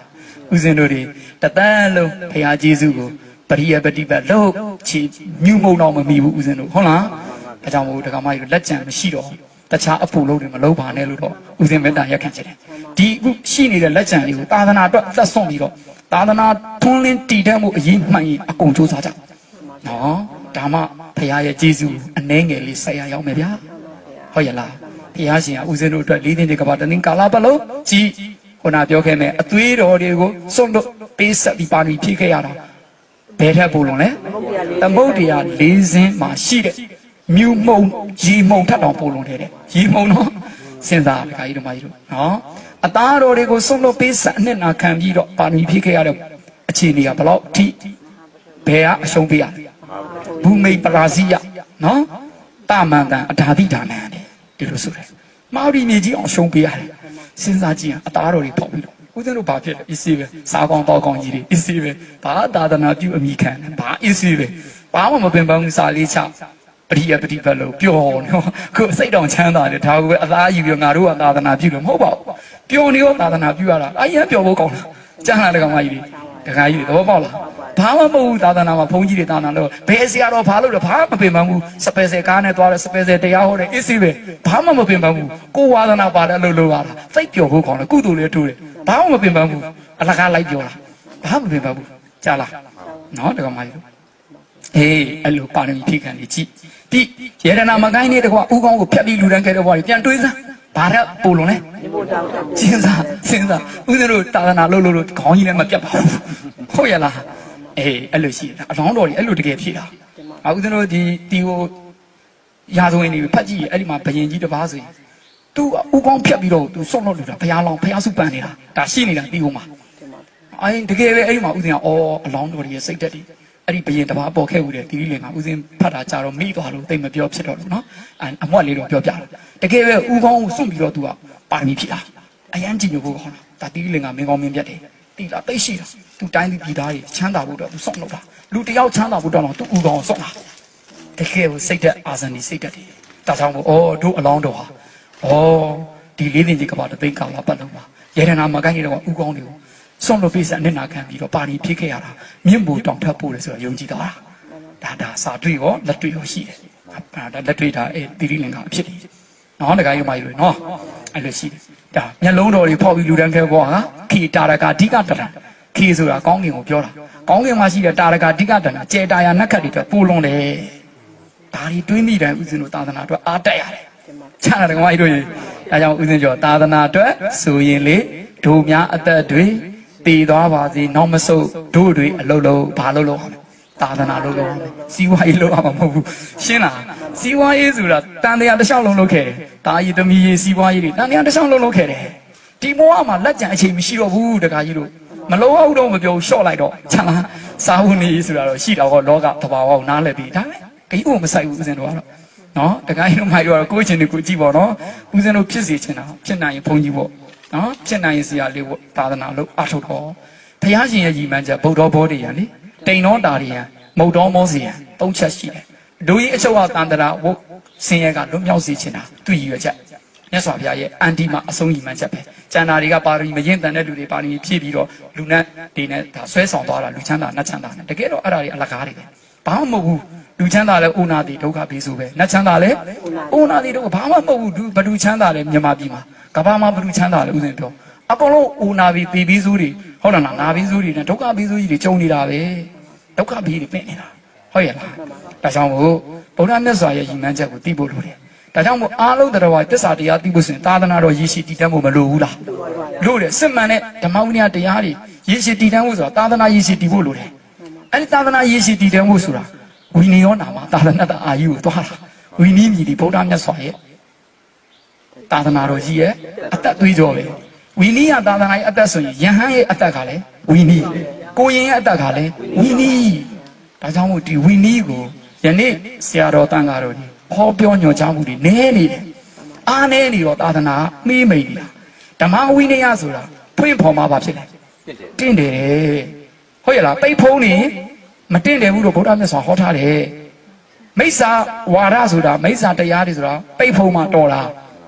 ဦးဇင်းတို့တွေတသန်းလုံးဘုရားကျေးဇူးကိုပရိယပတိပတ်လို့ချီမြူမုံတော့မမီဘူးဦးဇင်းတို့ဟုတ်လားဒါကြောင့်မို့ဒကာမကြီးတို့လက်ကြံမရှိတော့တခြားအဖို့လုံးတွေမလုံးပါနဲ့လို့တော့ဦးဇင်းမေတ္တာရက်ခံချင်တယ်ဒီအခုရှိနေတဲ့လက်ကြံလေးကိုသာသနာအတွက်သက်ဆုံးပြီးတော့သာသနာထွန်းလင်းတည်တဲ့မှုအရေးမှန်ရင်အကုန်စူးစမ်းကြနော်ဒါမှဘုရားရဲ့ကျေးဇူးအနှဲငယ်လေးဆက်ရရောက်မယ်ဗျာဟုတ်ရဲ့လားဘုရားရှင်ကဦးဇင်းတို့အတွက်လေးသိန်းကဘာတနင်္ကာလပတ်လုံးကြည်ခုနပြောခဲ့မယ်အသွေးတော်တွေကိုစွန့်လို့ပေးဆက်ပြီးပါမီဖြည့်ခဲ့ရတာဘယ်ထက်ပို့လုံးလဲသမုဒ္ဒရာလေးစင်းမှာရှိတဲ့မြူမုံရီမုံထပ်တော်ပို့လုံးတဲ့ရီမုံနော်စဉ်းစားခါကြီးတို့မကြီးတို့နော်အသားတော်တွေကိုစွန့်လို့ပေးဆက်အနှစ်နာခံပြီးတော့ပါမီဖြည့်ခဲ့ရတဲ့အခြေအနေကဘလောက်ထိဘယ်ကအရှုံးပေးရဘူမိတ်ပရာဇိယနော်တာမန်တန်အဓာတိဒါနံဒီလိုဆိုတယ်မာရီမြေကြီးအောင်ရှုံးပေးရတယ်စဉ်းစားကြည့်ရင်အသားတော်တွေပေါက်ပြီးတော့ဦးဇင်းတို့ဘာဖြစ်လဲအစ်စီပဲစားကောင်းတောက်ကောင်းကြီးတွေအစ်စီပဲဘာသာသနာပြုအမိခံဘာအစ်စီပဲဘာမှမပင်ပန်းဘူးစားလေးချပရိယပတိပတ်လို့ပျော်နော်ခုစိတ်တောင်ချမ်းသာတယ်ဒါကိုပဲအသားယူပြီးငါတို့ကသာသနာပြုလို့မဟုတ်ပါဘူးပျော်နေရောသာသနာပြုရတာအရင်ပျော်ဖို့ကောင်းလားကျန်လာတဲ့ကောင်မကြီးတွေတခါကြီးတွေသဘောပေါက်လားဘာမှမဟုတ်ဘူးသာသနာမှာဘုန်းကြီးတွေသာသနာလို့ဘယ်ဆရာတော်ဘာလို့လဲဘာမှမပင်ပန်းဘူးစပယ်ဆယ်ကားနဲ့သွားတယ်စပယ်ဆယ်တရားဟောတယ်အစ်စီပဲဘာမှမပင်ပန်းဘူးကိုဝါသနာပါတဲ့အလုပ်လုပ်ရတာစိတ်ပျော်ဖို့ကောင်းတယ်ကုသိုလ်လေးထိုးတယ်ဘာမှမပင်ပန်းဘူးအလကားလိုက်ပြောတာဘာမှမပင်ပန်းဘူးကြားလားနော်တက္ကမကြီးတို့အေးအဲ့လိုပါရမီဖြည့်ခံနေကြည့်ပြီးယေရနာမကိုင်းနေတကွာဥကောင်းကိုဖြတ်ပြီးလူတန်းခဲ့တဲ့ဘဝကြီးပြန်တွေးစမ်းဘာတဲ့ပို့လုံးလဲစဉ်းစားစဉ်းစားဦးဇင်းတို့သာသနာလုပ်လို့လို့ခေါင်းကြီးလည်းမပြတ်ပါဘူးဟုတ်ရလားအေးအဲ့လိုရှိတာအလောင်းတော်ကြီးအဲ့လိုတကယ်ဖြစ်တာအခုဦးဇင်းတို့ဒီတီကိုရာဇဝင်တွေဖတ်ကြည့်အဲ့ဒီမှာဘယင်ကြီးတစ်ပါးဆိုရင်သူဥကောင်းဖြတ်ပြီးတော့သူစွန့်လို့လို့တာဘုရားလောင်းဘုရားစုပန်နေတာဒါရှိနေတာတီကိုမှာအိုင်းတကယ်ပဲအဲ့ဒီမှာဦးဇင်းကအော်အလောင်းတော်ကြီးရဲ့စိတ်တက်တယ်အဲ့ဒီဘယင်တစ်ပါးပေါ်ခဲ့ဦးတယ်တီလင်ကဦးဇင်းဖတ်တာကြတော့မိသွားလို့တိတ်မပြောဖြစ်တော့လို့နော်အမွက်လေးတော့ပြောပြတယ်တကယ်ပဲဥကောင်းကိုစွန့်ပြီးတော့သူကပါမီဖြစ်တာအရန်ကြည့်လို့ကိုခေါင်းတာတီလင်ကမင်းကောင်းမင်းပြတ်တယ်တီလာတိတ်ရှိတာသူတိုင်းသူပြည်သားကြီးချမ်းသာဖို့တော့သူစွန့်လို့တာလူတယောက်ချမ်းသာဖို့တော့သူဥကောင်းစွန့်တာတကယ်ကိုစိတ်သက်အာဇန်ဒီစိတ်သက်တယ်ဒါကြောင့်မို့အော်တို့အလောင်းတော်ဟာအော်ဒီလေးသိန်းကြီးကဘာတသိန်းကောင်လာပတ်လုံးပါရေဒနာမကိုင်းနေတော့ဥကောင်းတွေကိုစွန့်လို့ပြစ်စက်နဲ့နာခံပြီးတော့ပါရီဖြစ်ခဲ့ရတာမြင့်မို့တောင်ထပ်ဖို့လေဆိုတော့ယုံကြည်သွားတာဒါဒါစာတွေ့ရောလက်တွေ့ရောရှိတယ်ဒါလက်တွေ့ဒါအဲတိရိလင်္ကာအဖြစ်တယ်နော်တခါရုံမကြီးနော်အဲ့လိုရှိတယ်ဒါမျက်လုံးတော်တွေဖောက်ပြီးလူတန်းခဲပေါ်ဟာခေတာရကအဓိကတရံခေဆိုတာကောင်းကင်ကိုပြောတာကောင်းကင်မှာရှိတဲ့တာရကအဓိကတရံကျေတာယာနက်ခတ်တွေတော့ပိုလွန်တယ်ဒါတွေတွေးမိတယ်ဦးဇင်းတို့သာသနာအတွက်အားတက်ရတယ်ချားတယ်ကောင်မကြီးတို့ရေဒါကြောင့်ဦးဇင်းကျော်သာသနာအတွက်ဆိုရင်လေဒိုများအသက်တွေတည်သွားပါစေနောက်မဆုတ်တို့တွေအလုံးလုံးဘာလုံးလုံးသာသနာလုံးလုံးစီးပွားရေးလုံးအောင်မဟုတ်ဘူးရှင်းလားစီးပွားရေးဆိုတာတန်တရားတစ်လျှောက်လုံးလုပ်ခဲ့တယ်တာကြီးသမီးရေးစီးပွားရေးတွေတန်တရားတစ်လျှောက်လုံးလုပ်ခဲ့တယ်ဒီဘဝမှာလက်ကြံအချိန်မရှိတော့ဘူးတခါကြီးတို့မလုံးအောင်တော့မပြောဘူးရှော့လိုက်တော့ချလားစာဝန်နေဆိုတာတော့ရှိတော့လောကသဘာဝကိုနားလည်ပြီးဒါပဲကိကိုမဆိုင်ဘူးဦးဇင်းတို့ကတော့နော်တခါကြီးတို့မိုက်တော့ကိုယ့်ချင်းတွေကိုကြည့်ပေါ့နော်ဦးဇင်းတို့ဖြစ်စီချင်တာဖြစ်နိုင်ရင်ဘုန်းကြီးပေါ့နော်ဖြစ်နိုင်ရင်ဆရာလေးပေါ့သာသနာလို့အထုတ်တော့ဘုရားရှင်ရဲ့ရည်မှန်းချက်ဗုဒ္ဓဘောဓိယံလေတိန်တော်တာရိယံမုတ်တော်မောစီယံသုံးချက်ရှိတယ်ဒိုးကြီးအချုပ်အတန်တရာဝတ်ဆင်းရဲကလွတ်မြောက်စေချင်တာသူ့ရည်ရွယ်ချက်မြတ်စွာဘုရားရဲ့အန်တီမှာအဆုံးရည်မှန်းချက်ပဲကျန်တာတွေကပါရီမရင်တန်တဲ့လူတွေပါရီဖြည့်ပြီးတော့လူနဲ့ဒီနဲ့ဒါဆွဲဆောင်သွားတာလူချမ်းသာနတ်ချမ်းသာနဲ့တကယ်တော့အဲ့ဒါတွေအလကားတွေပဲဘာမှမဟုတ်ဘူးလူချမ်းသာလဲအိုနာတိဒုက္ခဘေးဆိုပဲနတ်ချမ်းသာလဲအိုနာတိဒုက္ခဘာမှမဟုတ်ဘူးဘလူချမ်းသာလဲမြန်မာပြည်မှာကဘာမှဘလူချမ်းသာလဲဥစဉ်ပြောအကုန်လုံးအိုနာပြီးပေပြီးစိုးတွေဟုတ်လားနာပြီးစိုးတွေနဲ့ဒုက္ခဘေးစိုးကြီးတွေကြုံနေတာပဲဒုက္ခဘေးတွေပြင့်နေတာဟုတ်ရဲ့လားဒါကြောင့်မို့ဗုဒ္ဓမြတ်စွာရဲ့ရည်မှန်းချက်ကိုသိဖို့လိုတယ်ဒါကြောင့်မို့အားလုံးတရားဝါသစ္စာတရားသိဖို့ဆိုရင်သာသနာတော်ရည်ရှိတည်တတ်ဖို့မလိုဘူးလားလိုတယ်စစ်မှန်တဲ့ဓမ္မဝိနည်းတရားတွေရည်ရှိတည်တတ်ဖို့ဆိုတာသာသနာရည်ရှိတည်ဖို့လိုတယ်အဲ့ဒီသာသနာရည်ရှိတည်တတ်ဖို့ဆိုတာဝိနည်းရောနာမှာသာသနာတအာယုကိုသွားတာဝိနည်းမြည်ဒီဗုဒ္ဓမြတ်စွာရဲ့သာသနာတော်ကြီးရဲ့အသက်သွေးကြောပဲဝိနည်းကသာသနာရဲ့အသက်ဆိုရင်ယဟန်ရဲ့အသက်ကလည်းဝိနည်းကိုရင်ရဲ့အသက်ကလည်းဝိနည်းဒါကြောင့်မို့ဒီဝိနည်းကိုယနေ့ဆရာတော်တန်ဃာတော်ကြီးဟောပြောညွှန်ကြားမှုတွေနည်းနေတယ်အားနည်းနေတော့သာသနာမှေးမိန်နေတာဓမ္မဝိနည်းဆိုတာဖွင့်ဖော်မှာပါဖြစ်တယ်တင့်တယ်ဟုတ်ရလားပိတ်ဖုံးနေမတင့်တယ်ဘူးလို့ဗုဒ္ဓမြတ်စွာဟောထားတယ်မိစ္ဆာဝါဒဆိုတာမိစ္ဆာတရားတွေဆိုတာပိတ်ဖုံးမှာတော်တာဟ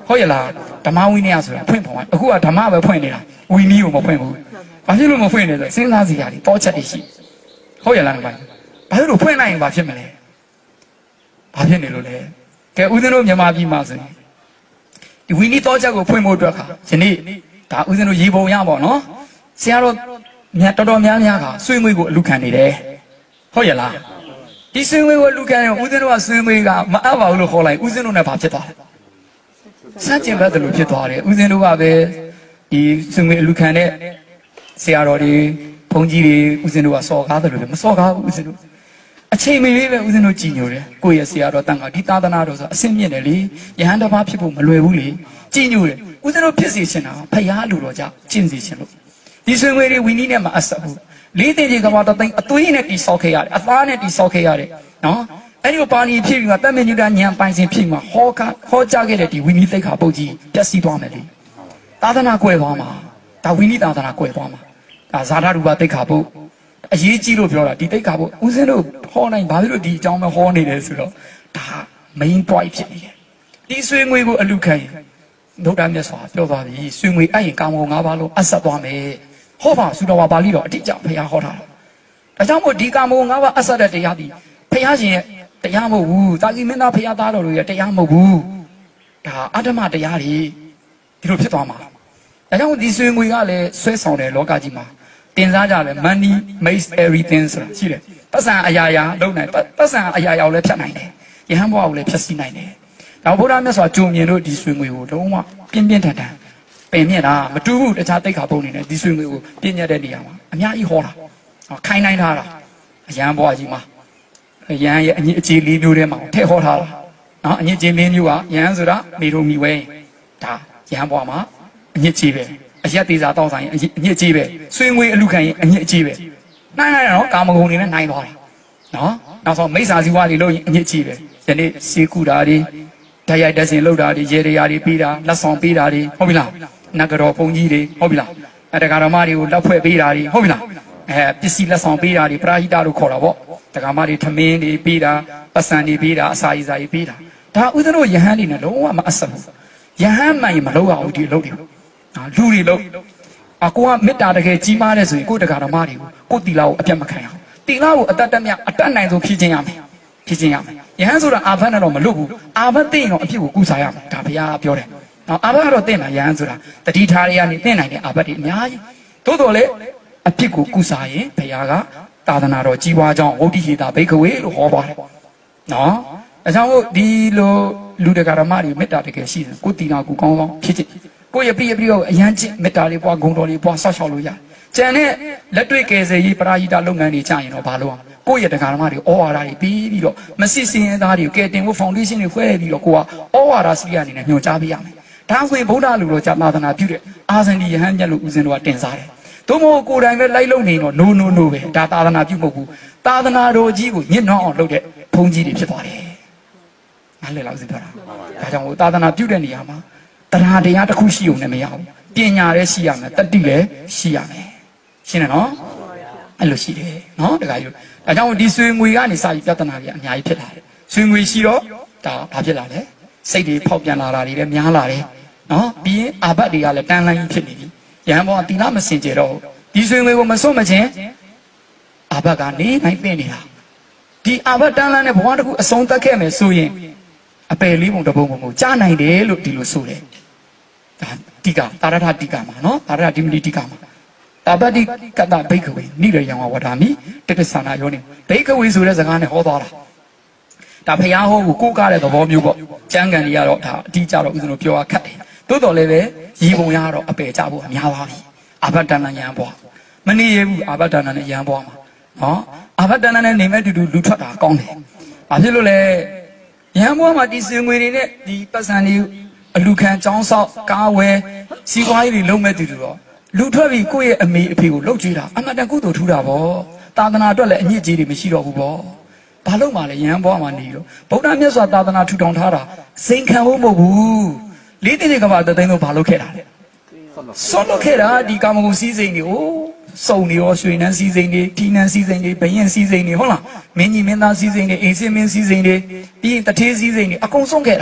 ဟုတ်ရဲ့လားဓမ္မဝိနည်းဆိုတာဖွင့်ပေါ်အခုကဓမ္မပဲဖွင့်နေတာဝိနည်းကိုမဖွင့်ဘူးဘာဖြစ်လို့မဖွင့်လဲဆိုစဉ်းစားစရာတွေတောချက်တွေရှိဟုတ်ရဲ့လားဗျာဘာလို့ဖွင့်လိုက်ရင်ဘာဖြစ်မလဲဘာဖြစ်နေလို့လဲကဲဦးဇင်းတို့မြန်မာပြည်မှာဆိုရင်ဒီဝီနီတောချက်ကိုဖွင့်ဖို့အတွက်ခါယနေ့ဒါဦးဇင်းတို့ရေပုံရပါတော့ဆရာတော်မြတ်တော်တော်များများကဆွေးနွေးကိုအလူခံနေတယ်ဟုတ်ရဲ့လားဒီဆွေးနွေးကိုအလူခံရင်ဦးဇင်းတို့ကဆွေးနွေးကမအပ်ပါဘူးလို့ခေါ်လိုက်ဦးဇင်းတို့နဲ့ဘာဖြစ်သွားလဲစัจကျင်ဘက်တလို့ဖြစ်သွားတယ်ဦးဇင်းတို့ကပဲဒီဆွေးနွေးအလူခံတဲ့ဆရာတော်တွေဘုန်းကြီးတွေဦးဇင်းတို့ကစော်ကားတယ်လို့ပဲမစော်ကားဘူးဦးဇင်းတို့အချိန်မီလေးပဲဦးဇင်းတို့ကြည်ညိုတယ်ကိုယ့်ရဲ့ဆရာတော်တန်ခါဒီသာသနာတော်ဆိုအဆင့်မြင့်တယ်လေယဟန်တစ်ပါးဖြစ်ဖို့မလွယ်ဘူးလေကြည်ညိုတယ်ဦးဇင်းတို့ဖြစ်စေချင်တာဖယားလူတော်ကြကျင့်စေချင်လို့ဒီဆွေငွေတွေဝီနီးနဲ့မအဆက်ဘူးလေးတင်ကြီးကဘာတသိန်းအသွေးနဲ့တိဆောက်ခဲ့ရတယ်အသားနဲ့တိဆောက်ခဲ့ရတယ်နော်အဲ့ဒီပါဏီဖြစ်ပြီးမှတတ်မညုတညံပိုင်စင်ဖြစ်မှာဟောကဟောကြားခဲ့တဲ့ဒီဝီနီးသိက္ခာပုတ်ကြီးပျက်စီးသွားမယ်လေသာသနာကွယ်သွားမှာဒါဝီနီးသာသနာကွယ်သွားမှာဒါဇာတာရူပသိက္ခာပုတ်အရေးကြီးလို့ပြောတာဒီသိက္ခာပုတ်ဦးဇင်းတို့ဟောနိုင်ဘာဖြစ်လို့ဒီအကြောင်းပဲဟောနေတယ်ဆိုတော့ဒါ main point ဖြစ်နေတယ်ဒီဆွေငွေကိုအလူခံရင်ဒုဒ္ဒမြတ်စွာပြောသွားပြီဆွေငွေအဲ့ရင်ကာမဂုဏ်၅ပါးလုံးအဆက်သွားမယ်ဟောပါသုတော်ဝါပါဠိတော်အတိအကျဘုရားဟောထားတာဒါကြောင့်မို့ဒီကာမဂုဏ်၅ပါးအဆက်တဲ့တရားဒီဘုရားရှင်ရဲ့တရားမဟုတ်ဘူးတာကိမင်းသားဘုရားသားတော်တို့ရဲ့တရားမဟုတ်ဘူးဒါအတ္တမတရားတွေဒီလိုဖြစ်သွားမှာဒါကြောင့်ဒီဆွေငွေကလည်းဆွဲဆောင်တယ်လောကကြီးမှာတင်စားကြတယ် money makes everything ဆိုတာရှိတယ်ပတ်စံအရာရာလုံးနိုင်ပတ်စံအရာရာကိုလည်းဖြတ်နိုင်တယ်ယဟန်ဘဝကိုလည်းဖြတ်စီးနိုင်တယ်ဒါဘုရားမြတ်စွာကြုံမြင်လို့ဒီဆွေငွေကိုလုံးဝပြင်းပြင်းထန်ထန်ပင်မြင့်တာမတူဘူးတခြားတိတ်ခါပုံနေတယ်ဒီဆွေငွေကိုပြင်းညက်တဲ့နေရာမှာအများကြီးဟောတာခိုင်းနိုင်ထားတာအယံဘဝကြီးမှာယဟန်ရဲ့အညစ်အကြေးလေးမျိုးထဲမှာထည့်ဟောထားတာနော်အညစ်အကြေးလေးမျိုးကယဟန်ဆိုတာနေထုံမီဝဲဒါယဟန်ဘဝမှာအညစ်အကြေးပဲအရက်သေးစားတောင်းဆိုင်အညစ်အကြေးပဲဆွေငွေအလူခံရင်အညစ်အကြေးပဲနိုင်နိုင်တော့ကာမဂုဏ်တွေနဲ့နိုင်သွားတာနော်နောက်ဆုံးမိစ္ဆာဇီဝတွေလို့အညစ်အကြေးပဲယနေ့စေကူတာတွေဓာတ်ရိုက်တက်စင်လောက်တာတွေရေတရားတွေပြီးတာလက်ဆောင်ပေးတာတွေဟုတ်ပြီလားနဂရောဘုံကြီးတွေဟုတ်ပြီလားအဲတရားဓမ္မတွေကိုလက်ဖွဲ့ပေးတာတွေဟုတ်ပြီလားအဲပစ္စည်းလက်ဆောင်ပေးတာတွေပရာဟိတလို့ခေါ်တာပေါ့တရားဓမ္မတွေထမင်းတွေပေးတာပတ်စံတွေပေးတာအစာရည်စာတွေပေးတာဒါဥဒ္ဓတို့ယဟန်တွေနဲ့လုံးဝမအဆက်ဘူးယဟန်မှန်ရင်မလုပ်ရဘူးဒီအလုပ်တွေလူတွေလို့အကူကမေတ္တာတကယ်ကြီးမားတဲ့ဆိုရင်ကိုယ်တရားဓမ္မတွေကိုကိုယ်တီလာကိုအပြတ်မခံအောင်တီလာကိုအတတ်တမြအတတ်နိုင်ဆုံးဖြည့်ခြင်းရမယ်ဖြည့်ခြင်းရမယ်ယဟန်ဆိုတာအာဘတ်နဲ့တော့မလွတ်ဘူးအာဘတ်သိရင်တော့အဖြစ်ကိုကုစားရမယ်ဒါဘုရားပြောတယ်နော်အာဘတ်ကတော့သိမှာယဟန်ဆိုတာတတိထားတွေကနေသိနိုင်တဲ့အာဘတ်တွေအများကြီးသို့တော်လည်းအဖြစ်ကိုကုစားရင်ဘုရားကသာသနာတော်ကြီးပွားကြောင်းဝဋ္ဌိဟေတာဘိက္ခဝေလို့ဟောပါတယ်နော်အကြောင်းဒီလိုလူတရားဓမ္မတွေမေတ္တာတကယ်ရှိတယ်ကိုယ်တီလာကိုကောင်းကောင်းဖြည့်ခြင်းကိုယ့်ရဲ့ပြည့်ပြည့်ကိုအရန်ချင်းမေတ္တာလေးပွားဂုဏ်တော်လေးပွားဆောက်ရှောက်လို့ရတယ်။ကျန်တဲ့လက်တွေ့ကယ်ဆယ်ရေးပရာဟိတလုပ်ငန်းတွေကြာရင်တော့ဘာလို့အောင်ကိုယ့်ရဲ့တရားဓမ္မတွေဩဝါဒတွေပြီးပြီးတော့မစစ်စင်ရသားတွေကိုကယ်တင်ဖို့ဖောင်ဒေးရှင်းတွေဖွဲ့ပြီးတော့ကိုကဩဝါဒစီရအနေနဲ့ညွှန်ကြားပေးရမယ်။ဒါဆိုရင်ဗုဒ္ဓလူတော်ကြာသာသနာပြုတဲ့အာဇန်ဒီယဟန်မြတ်လို့ဦးဇင်းတော်ကတင်စားတယ်။သို့မဟုတ်ကိုယ်တိုင်ပဲလိုက်လုံနေတော့ no no no ပဲဒါသာသနာပြုမဟုတ်ဘူး။သာသနာတော်ကြီးကိုညှဉ်းနှောင်းအောင်လုပ်တဲ့ဘုန်းကြီးတွေဖြစ်သွားတယ်။နားလည်လားဦးဇင်းပြောတာ။ဒါကြောင့်သာသနာပြုတဲ့နေရာမှာတရားတရားတစ်ခုရှိုံနဲ့မရဘူးပညာလည်းရှိရမယ်တတိလည်းရှိရမယ်ရှင်းတယ်နော်အဲ့လိုရှိတယ်နော်တခါကြီးဒါကြောင့်ဒီဆွေငွေကနေစပြီးပြဿနာကြီးအများကြီးဖြစ်လာတယ်ဆွေငွေရှိတော့ဒါဘာဖြစ်လာလဲစိတ်တွေဖောက်ပြန်လာတာတွေလည်းများလာတယ်နော်ပြီးရင်အာဘတ်တွေကလည်းတန်းလိုင်းဖြစ်နေပြီရဟန်းဘောကတိလာမစင်ကြတော့ဒီဆွေငွေကိုမစွန့်မချင်းအာဘတ်ကနေနိုင်ပြင်နေတာဒီအာဘတ်တန်းလိုင်းနဲ့ဘဝတစ်ခုအဆုံးသတ်ခဲ့မယ်ဆိုရင်အပယ်လေးပုံတစ်ပုံပုံကိုကြားနိုင်တယ်လို့ဒီလိုဆိုတယ်ဒါတိကတာရထတိကမှာနော်တာရထဒီမလီတိကမှာတာပတိကတဘိက္ခဝေနိရယံဝဝဒာမိတက္ကသနာယောနိဘိက္ခဝေဆိုတဲ့စကားနဲ့ဟောသွားတာဒါဖျားဟောကိုကိုးကားတဲ့သဘောမျိုးပေါ့ကျမ်းဂန်တွေကတော့ဒါအတိအကျတော့ဦးဇင်းတို့ပြောရခက်တယ်သို့တော်လည်းပဲရီပုံရတော့အပယ်ကြဖို့အများပါပြီအာဘတ္တနာယံဘွားမနေရဘူးအာဘတ္တနာနဲ့ယံဘွားမှာနော်အာဘတ္တနာနဲ့နေမဲ့တူတူလူထွက်တာကောင်းတယ်ဘာဖြစ်လို့လဲယံဘွားမှာဒီစင်ငွေတွေနဲ့ဒီပတ်စံတွေအလူခံចောင်းဆောက်ကားဝဲစီးပွားရေးတွေလုံးမဲ့တူတူတော့လူထွက်ပြီးကိုယ့်ရဲ့အမေအဖေကိုလှုပ်ကြွေးတာအမှန်တန်ကုသိုလ်ထူးတာပေါ့သာသနာအတွက်လည်းအညစ်အကြေးတွေမရှိတော့ဘူးပေါ့ဘာလို့မှလဲရဟန်းဘွားမှာနေတော့ဗုဒ္ဓမြတ်စွာသာသနာထူထောင်ထားတာစိန်ခံဖို့မဟုတ်ဘူးလေးတိတိကဘာတသိန်းတော့ဘာလုပ်ခဲ့တာလဲဆောလုပ်ခဲ့တာဒီကာမဂုဏ်စည်းစိမ်တွေကိုစုံနေရောရွှေနှန်းစည်းစိမ်တွေတီနှန်းစည်းစိမ်တွေဘယင်စည်းစိမ်တွေဟုတ်လားမင်းကြီးမင်းသားစည်းစိမ်တွေအိမ်စင်းမင်းစည်းစိမ်တွေပြီးရင်တထေးစည်းစိမ်တွေအကုန်ဆုံးခဲ့တာ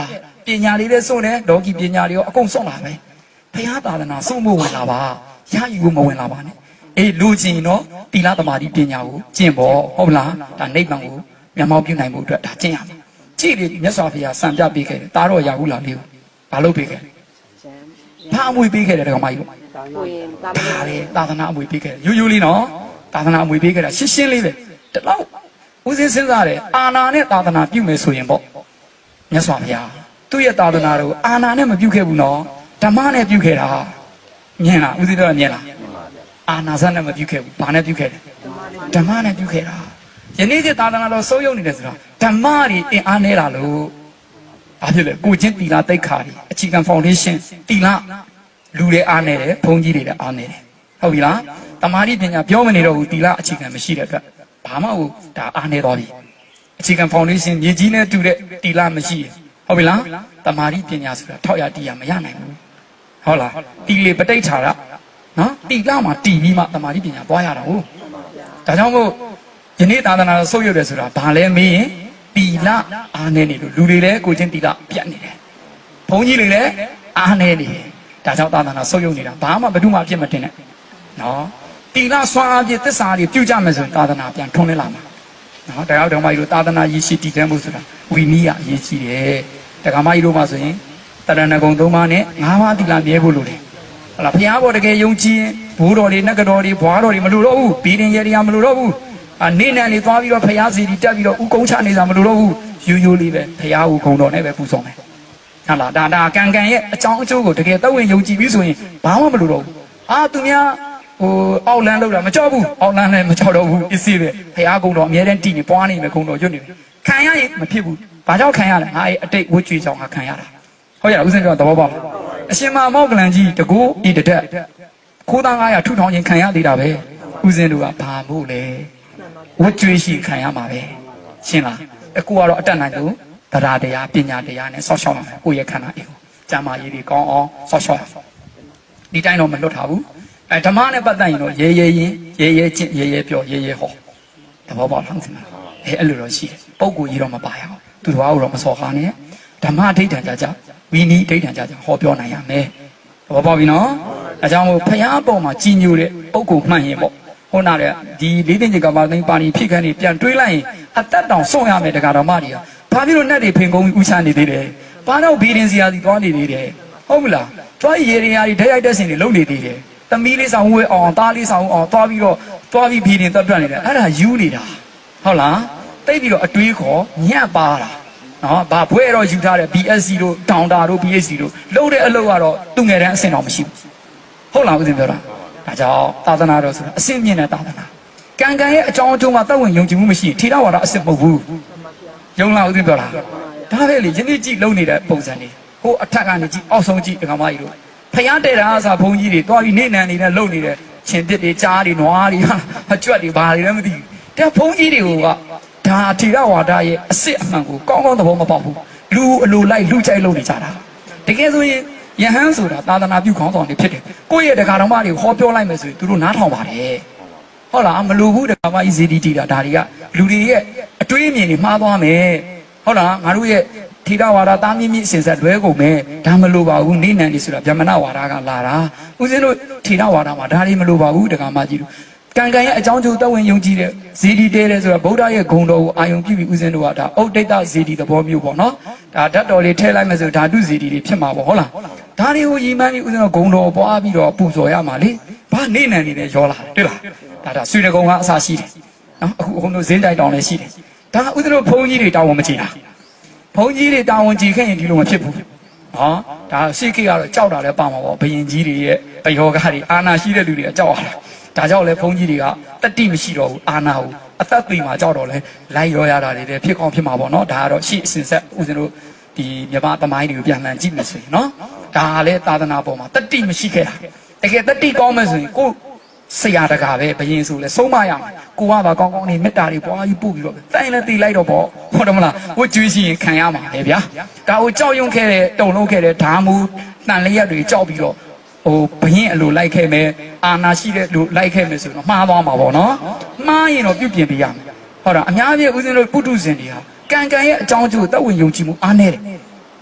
ပညာလေးလည်းစွန့်တယ်လောကီပညာလေးရောအကုန်စွန့်လာပဲဘုရားသာသနာစွန့်ဖို့ဝင်လာပါရယူဖို့မဝင်လာပါနဲ့အေးလူချင်းတော့တိလသမာဓိပညာကိုကျင့်ဖို့ဟုတ်လားဒါနိဗ္ဗာန်ကိုမျက်မှောက်ပြုနိုင်ဖို့အတွက်ဒါကျင့်ရမယ်ကြည့်လေမြတ်စွာဘုရားစံပြပေးခဲ့တယ်တာတော့ရဘူးလားလေးဘာလုပ်ပေးခဲ့ဘာအမွေပေးခဲ့တယ်ဒကာမကြီးတို့ကိုရင်သာမဏေဒါလေသာသနာအမွေပေးခဲ့တယ်ရိုးရိုးလေးနော်သာသနာအမွေပေးခဲ့တာရှင်းရှင်းလေးပဲတလောက်ဦးစင်းစဉ်းစားတယ်အာနာနဲ့သာသနာပြုမယ်ဆိုရင်ပေါ့မြတ်စွာဘုရားသူ့ရဲ့သာသနာကိုအာနာနဲ့မပြုခဲ့ဘူးနော်ဓမ္မနဲ့ပြုခဲ့တာမြင်လားဦးစင်းတို့မြင်လားအာနာဇတ်နဲ့မပြုခဲ့ဘူးဘာနဲ့ပြုခဲ့တယ်ဓမ္မနဲ့ပြုခဲ့တာယနေ့ကျသာသနာတော်ဆုံးယုံနေတယ်ဆိုတော့ဓမ္မတွေအင်အားနေတာလို့ဘာဖြစ်လဲကိုချင်းတီလာတိတ်ခါတွေအခြေခံဖောင်ဒေးရှင်းတီလာလူတွေအားနေတယ်ဘုန်းကြီးတွေလည်းအားနေတယ်ဟုတ်ပြီလားတမာတိပညာပြောမနေတော့ဘူးတီလာအခြေခံမရှိတဲ့အတွက်ဘာမှဟိုဒါအားနေတော့ပြီအခြေခံဖောင်ဒေးရှင်းမြေကြီးနဲ့တူတဲ့တီလာမရှိဟုတ်ပြီလားတမာတိပညာဆိုတာထောက်ရတီးရမရနိုင်ဘူးဟုတ်လားတီလေပဋိဋ္ဌာရနော်တီလာမှာတီပြီးမှတမာတိပညာပွားရတာဟုတ်ဒါကြောင့်မို့ယနေ့သာသနာတော်ဆုပ်ယုပ်တယ်ဆိုတာဘာလဲမေးရင်တီလာအားနေနေလို့လူတွေလည်းကိုချင်းတီလာပြတ်နေတယ်ဘုန်းကြီးတွေလည်းအားနေနေတယ်ဒါကြောင့်သာသနာဆုပ်ယုပ်နေတာဘာမှဘယ်သူမှအပြစ်မတင်နဲ့နော်တီလာစွမ်းအားဖြင့်သစ္စာတွေပြုကြမယ်ဆိုရင်သာသနာပြန်ထွန်းလင်းလာမှာနော်တရားတော်မကြီးတို့သာသနာရည်ရှိတည်တယ်မှုဆိုတာဝီနီးရအရေးကြီးတယ်တရားမကြီးတို့မှဆိုရင်တရဏဂုံသုံးပါးနဲ့ငါးပါးတီလာမြဲဖို့လိုတယ်ဟုတ်လားဘုရားဘောတကယ်ယုံကြည်ရင်ဘိုးတော်တွေနတ်ကတော်တွေဘွားတော်တွေမလိုတော့ဘူးဘီရင်ရေတွေကမလိုတော့ဘူးအာနေနံနေသွားပြီးတော့ဘုရားစီတီတက်ပြီးတော့ဥကုန်းချနေစားမလိုတော့ဘူးရိုးရိုးလေးပဲဘုရားကိုဂုံတော်နဲ့ပဲပူဆောင်မယ်ဟုတ်လားဒါဒါကံကံရဲ့အကြောင်းအကျိုးကိုတကယ်သက်ဝင်ယုံကြည်ပြီးဆိုရင်ဘာမှမလိုတော့ဘူးအာသူများဟိုအောက်လန်းလောက်တာမကြောက်ဘူးအောက်လန်းလည်းမကြောက်တော့ဘူးအစ်စေးပဲဘုရားဂုံတော်အမြဲတမ်းတည်နေပွားနေမယ်ဂုံတော်ရွတ်နေတယ်ခံရရင်မဖြစ်ဘူးဘာကြောင့်ခံရလဲငါရဲ့အတိတ်ဝှကြွေးကြောင့်ငါခံရတာဟုတ်ရဦးစင်းပြောသဘောပေါက်အရှင်မမောက်ကလန်ကြီးတကူဤတတက်ခိုးသားငါးရာထုထောင်ခြင်းခံရသေးတာပဲဦးစင်းတို့ကဘာမို့လဲဝှကြွေးရှိခံရမှာပဲရှင်းလားအကူကတော့အတက်နိုင်လို့တရားတရားပညာတရားနဲ့ဆောက်ရှောက်ရမယ်ကိုယ့်ရဲ့ခန္ဓာအေကိုကျမ်းမာရေးတွေကောင်းအောင်ဆောက်ရှောက်ရဒီတိုင်းတော့မလွတ်ထားဘူးအဲဓမ္မနဲ့ပတ်သက်ရင်တော့ရဲရဲရင်ရဲရဲချင်းရဲရဲပြောရဲရဲဟောသဘောပေါက်လားဦးစင်းအဲအဲ့လိုတော့ရှိတယ်ပုံကိုကြီးတော့မပါရအောင်သူတော်ကတော့မစော်ကားနဲ့ဓမ္မဒိဋ္ဌံကြကြဝီနီဒိဋ္ဌံကြကြဟောပြောနိုင်ရမယ်သဘောပေါက်ပြီနော်အဲကြောင့်မို့ဖျားပုံမှာကြီးညိုတဲ့ပုံကိုမှန်ရင်ပေါ့ဟိုနာတဲ့ဒီလေးသိန်းကဘာသိန်းပါဏိဖြစ်ခန်းနေပြန်တွေးလိုက်ရင်အသက်တောင်စွန့်ရမယ်တရားတော်မတွေကဘာဖြစ်လို့နဲ့တွေဖင်ကုန်းဥချနေသေးတယ်ဘာတော့ဘီရင်စီယာစီသွားနေသေးတယ်ဟုတ်မလားတွားရေရင်ယာတွေဓာတ်ရိုက်တဲ့စင်တွေလုံနေသေးတယ်သမီးလေးဆောင်ဝဲအောင်သားလေးဆောင်အောင်သွားပြီးတော့သွားပြီးဘီရင်တက်တွက်နေတယ်အဲ့ဒါယူနေတာဟုတ်လားတိတ်ပြီးတော့အတွေးခေါ်ညံ့ပါတာနော်ဘာဘွဲတော့ယူထားတယ် B S C တို့တောင်တာတို့ B H C တို့လုံတဲ့အလုပ်ကတော့သူငယ်တန်းအဆင့်တော့မရှိဘူးဟုတ်လားဦးစင်ပြောတာဒါကြောင့်သာသနာတော်ဆိုတာအဆင့်မြင့်တဲ့သာသနာကံကံရဲ့အကြောင်းအကျိုးမှာသက်ဝင်ယုံကြည်မှုမရှိထေရဝါဒအဆင့်မဟုတ်ဘူးယုံလားဦးစင်ပြောတာဒါပဲလေယနေ့ကြည့်လုံနေတဲ့ပုံစံတွေဟိုအထက်ကနေကြည့်အောက်ဆုံးကြည့်ဒကာမကြီးတို့ဖျားတဲ့တာအစားဘုံကြီးတွေတွားပြီးနေနံနေနဲ့လုံနေတဲ့ရှင်တစ်တွေကြားတွေနွားတွေအကျွတ်တွေဘာတွေလည်းမသိဘူးတဲ့ဘုံကြီးတွေကဒါထေရဝါဒရဲ့အစစ်အမှန်ကိုကောင်းကောင်းသဘောမပေါက်ဘူးလူအလိုလိုက်လူကြိုက်လုပ်နေကြတာတကယ်ဆိုရင်ယဟန်ဆိုတာသာသနာပြုခေါင်းဆောင်တွေဖြစ်တယ်ကိုယ့်ရဲ့တရားတော်မတွေဟောပြောလိုက်မယ်ဆိုရင်သူတို့နားထောင်ပါတယ်ဟုတ်လားမလိုဘူးတရားမကြီးဇေဒီတီတာဒါတွေကလူတွေရဲ့အတွေးအမြင်တွေမှားသွားမယ်ဟုတ်လားငါတို့ရဲ့ထေရဝါဒသားမြင့်မြင့်အစဉ်ဆက်လွဲကုန်မယ်ဒါမလိုပါဘူးနေနံနေဆိုတာဗျမနဝါဒကလာတာဦးဇင်းတို့ထေရဝါဒမှာဒါတွေမလိုပါဘူးတရားမကြီးတို့ကံကံရဲ့အကြောင်းကျိုးသက်ဝင်ယုံကြည်တဲ့ဇေဒီတဲတဲ့ဆိုတာဗုဒ္ဓရဲ့ဂုဏ်တော်ကိုအာယုံပြုပြီးဦးဇင်းတို့ကဒါဩဒိတဇေဒီသဘောမျိုးပေါ့နော်ဒါဓာတ်တော်လေးထည့်လိုက်မယ်ဆိုဓာတုဇေဒီတွေဖြစ်မှာပေါ့ဟုတ်လားဒါတွေကိုယီမန်းပြီးဦးဇင်းတို့ဂုဏ်တော်ပွားပြီးတော့ပူဇော်ရမှာလေဘာနေနံနေနဲ့ရောလာတွေ့လားဒါဒါဆွေတကုံကအစာရှိတယ်နော်အခုအခုတို့ဇင်းတိုက်တောင်လည်းရှိတယ်ဒါဦးဇင်းတို့ဘုန်းကြီးတွေတာဝန်မကြည့်တာဘုန်းကြီးတွေတာဝန်ကြည့်ခဲ့ရင်ဒီလိုမဖြစ်ဘူးနော်ဒါစိတ်ကြီးကတော့ကြောက်တာလည်းပါမှာပေါ့ဘယင်ကြီးတွေရဲ့ဘယောဂတွေအာနာရှိတဲ့လူတွေကကြောက်ရတာဒါကြောင့်လဲဘုန်းကြီးတွေကတတိမရှိတော့ဘူးအာနာကိုအသက်သိမှာကြောက်တော့လဲလိုက်ရောရတာတွေလည်းဖြစ်ကောင်းဖြစ်မှာပေါ့နော်ဒါကတော့ရှေ့အစဉ်ဆက်ဦးဇင်းတို့ဒီမြမသမိုင်းတွေကိုပြန်လှန်ကြည့်မယ်ဆိုရင်နော်ဒါလည်းသာသနာပေါ်မှာတတိမရှိခဲ့တာတကယ်တတိကောင်းမယ်ဆိုရင်ကိုဆရာတကာပဲဘယင်ဆိုလဲဆုံးမရမယ်ကိုကပါကောင်းကောင်းနေမေတ္တာတွေပွားပြီးပို့ပြီးတော့တိုင်းလည်းတည်လိုက်တော့ပေါ့ဟုတ်တယ်မလားဟိုကျွေးရှိရင်ခံရမှာလေဗျာဒါကိုကြောက်ရွံ့ခဲ့တဲ့တုံလုံးခဲ့တဲ့ဓာမူတန်လျက်တွေကြောက်ပြီးတော့ဟိုဘရင်အလိုလိုက်ခဲ့မယ်အာနာရှိတဲ့လူလိုက်ခဲ့မယ်ဆိုတော့မှားသွားမှာပေါ့နော်မှားရင်တော့ပြုပြင်ပေးရမယ်ဟုတ်တာအများကြီးဦးဇင်းတို့ပုထုဇဉ်တွေဟာကံကံရဲ့အကြောင်းကျိုးသက်ဝင်ယုံကြည်မှုအားနေတယ်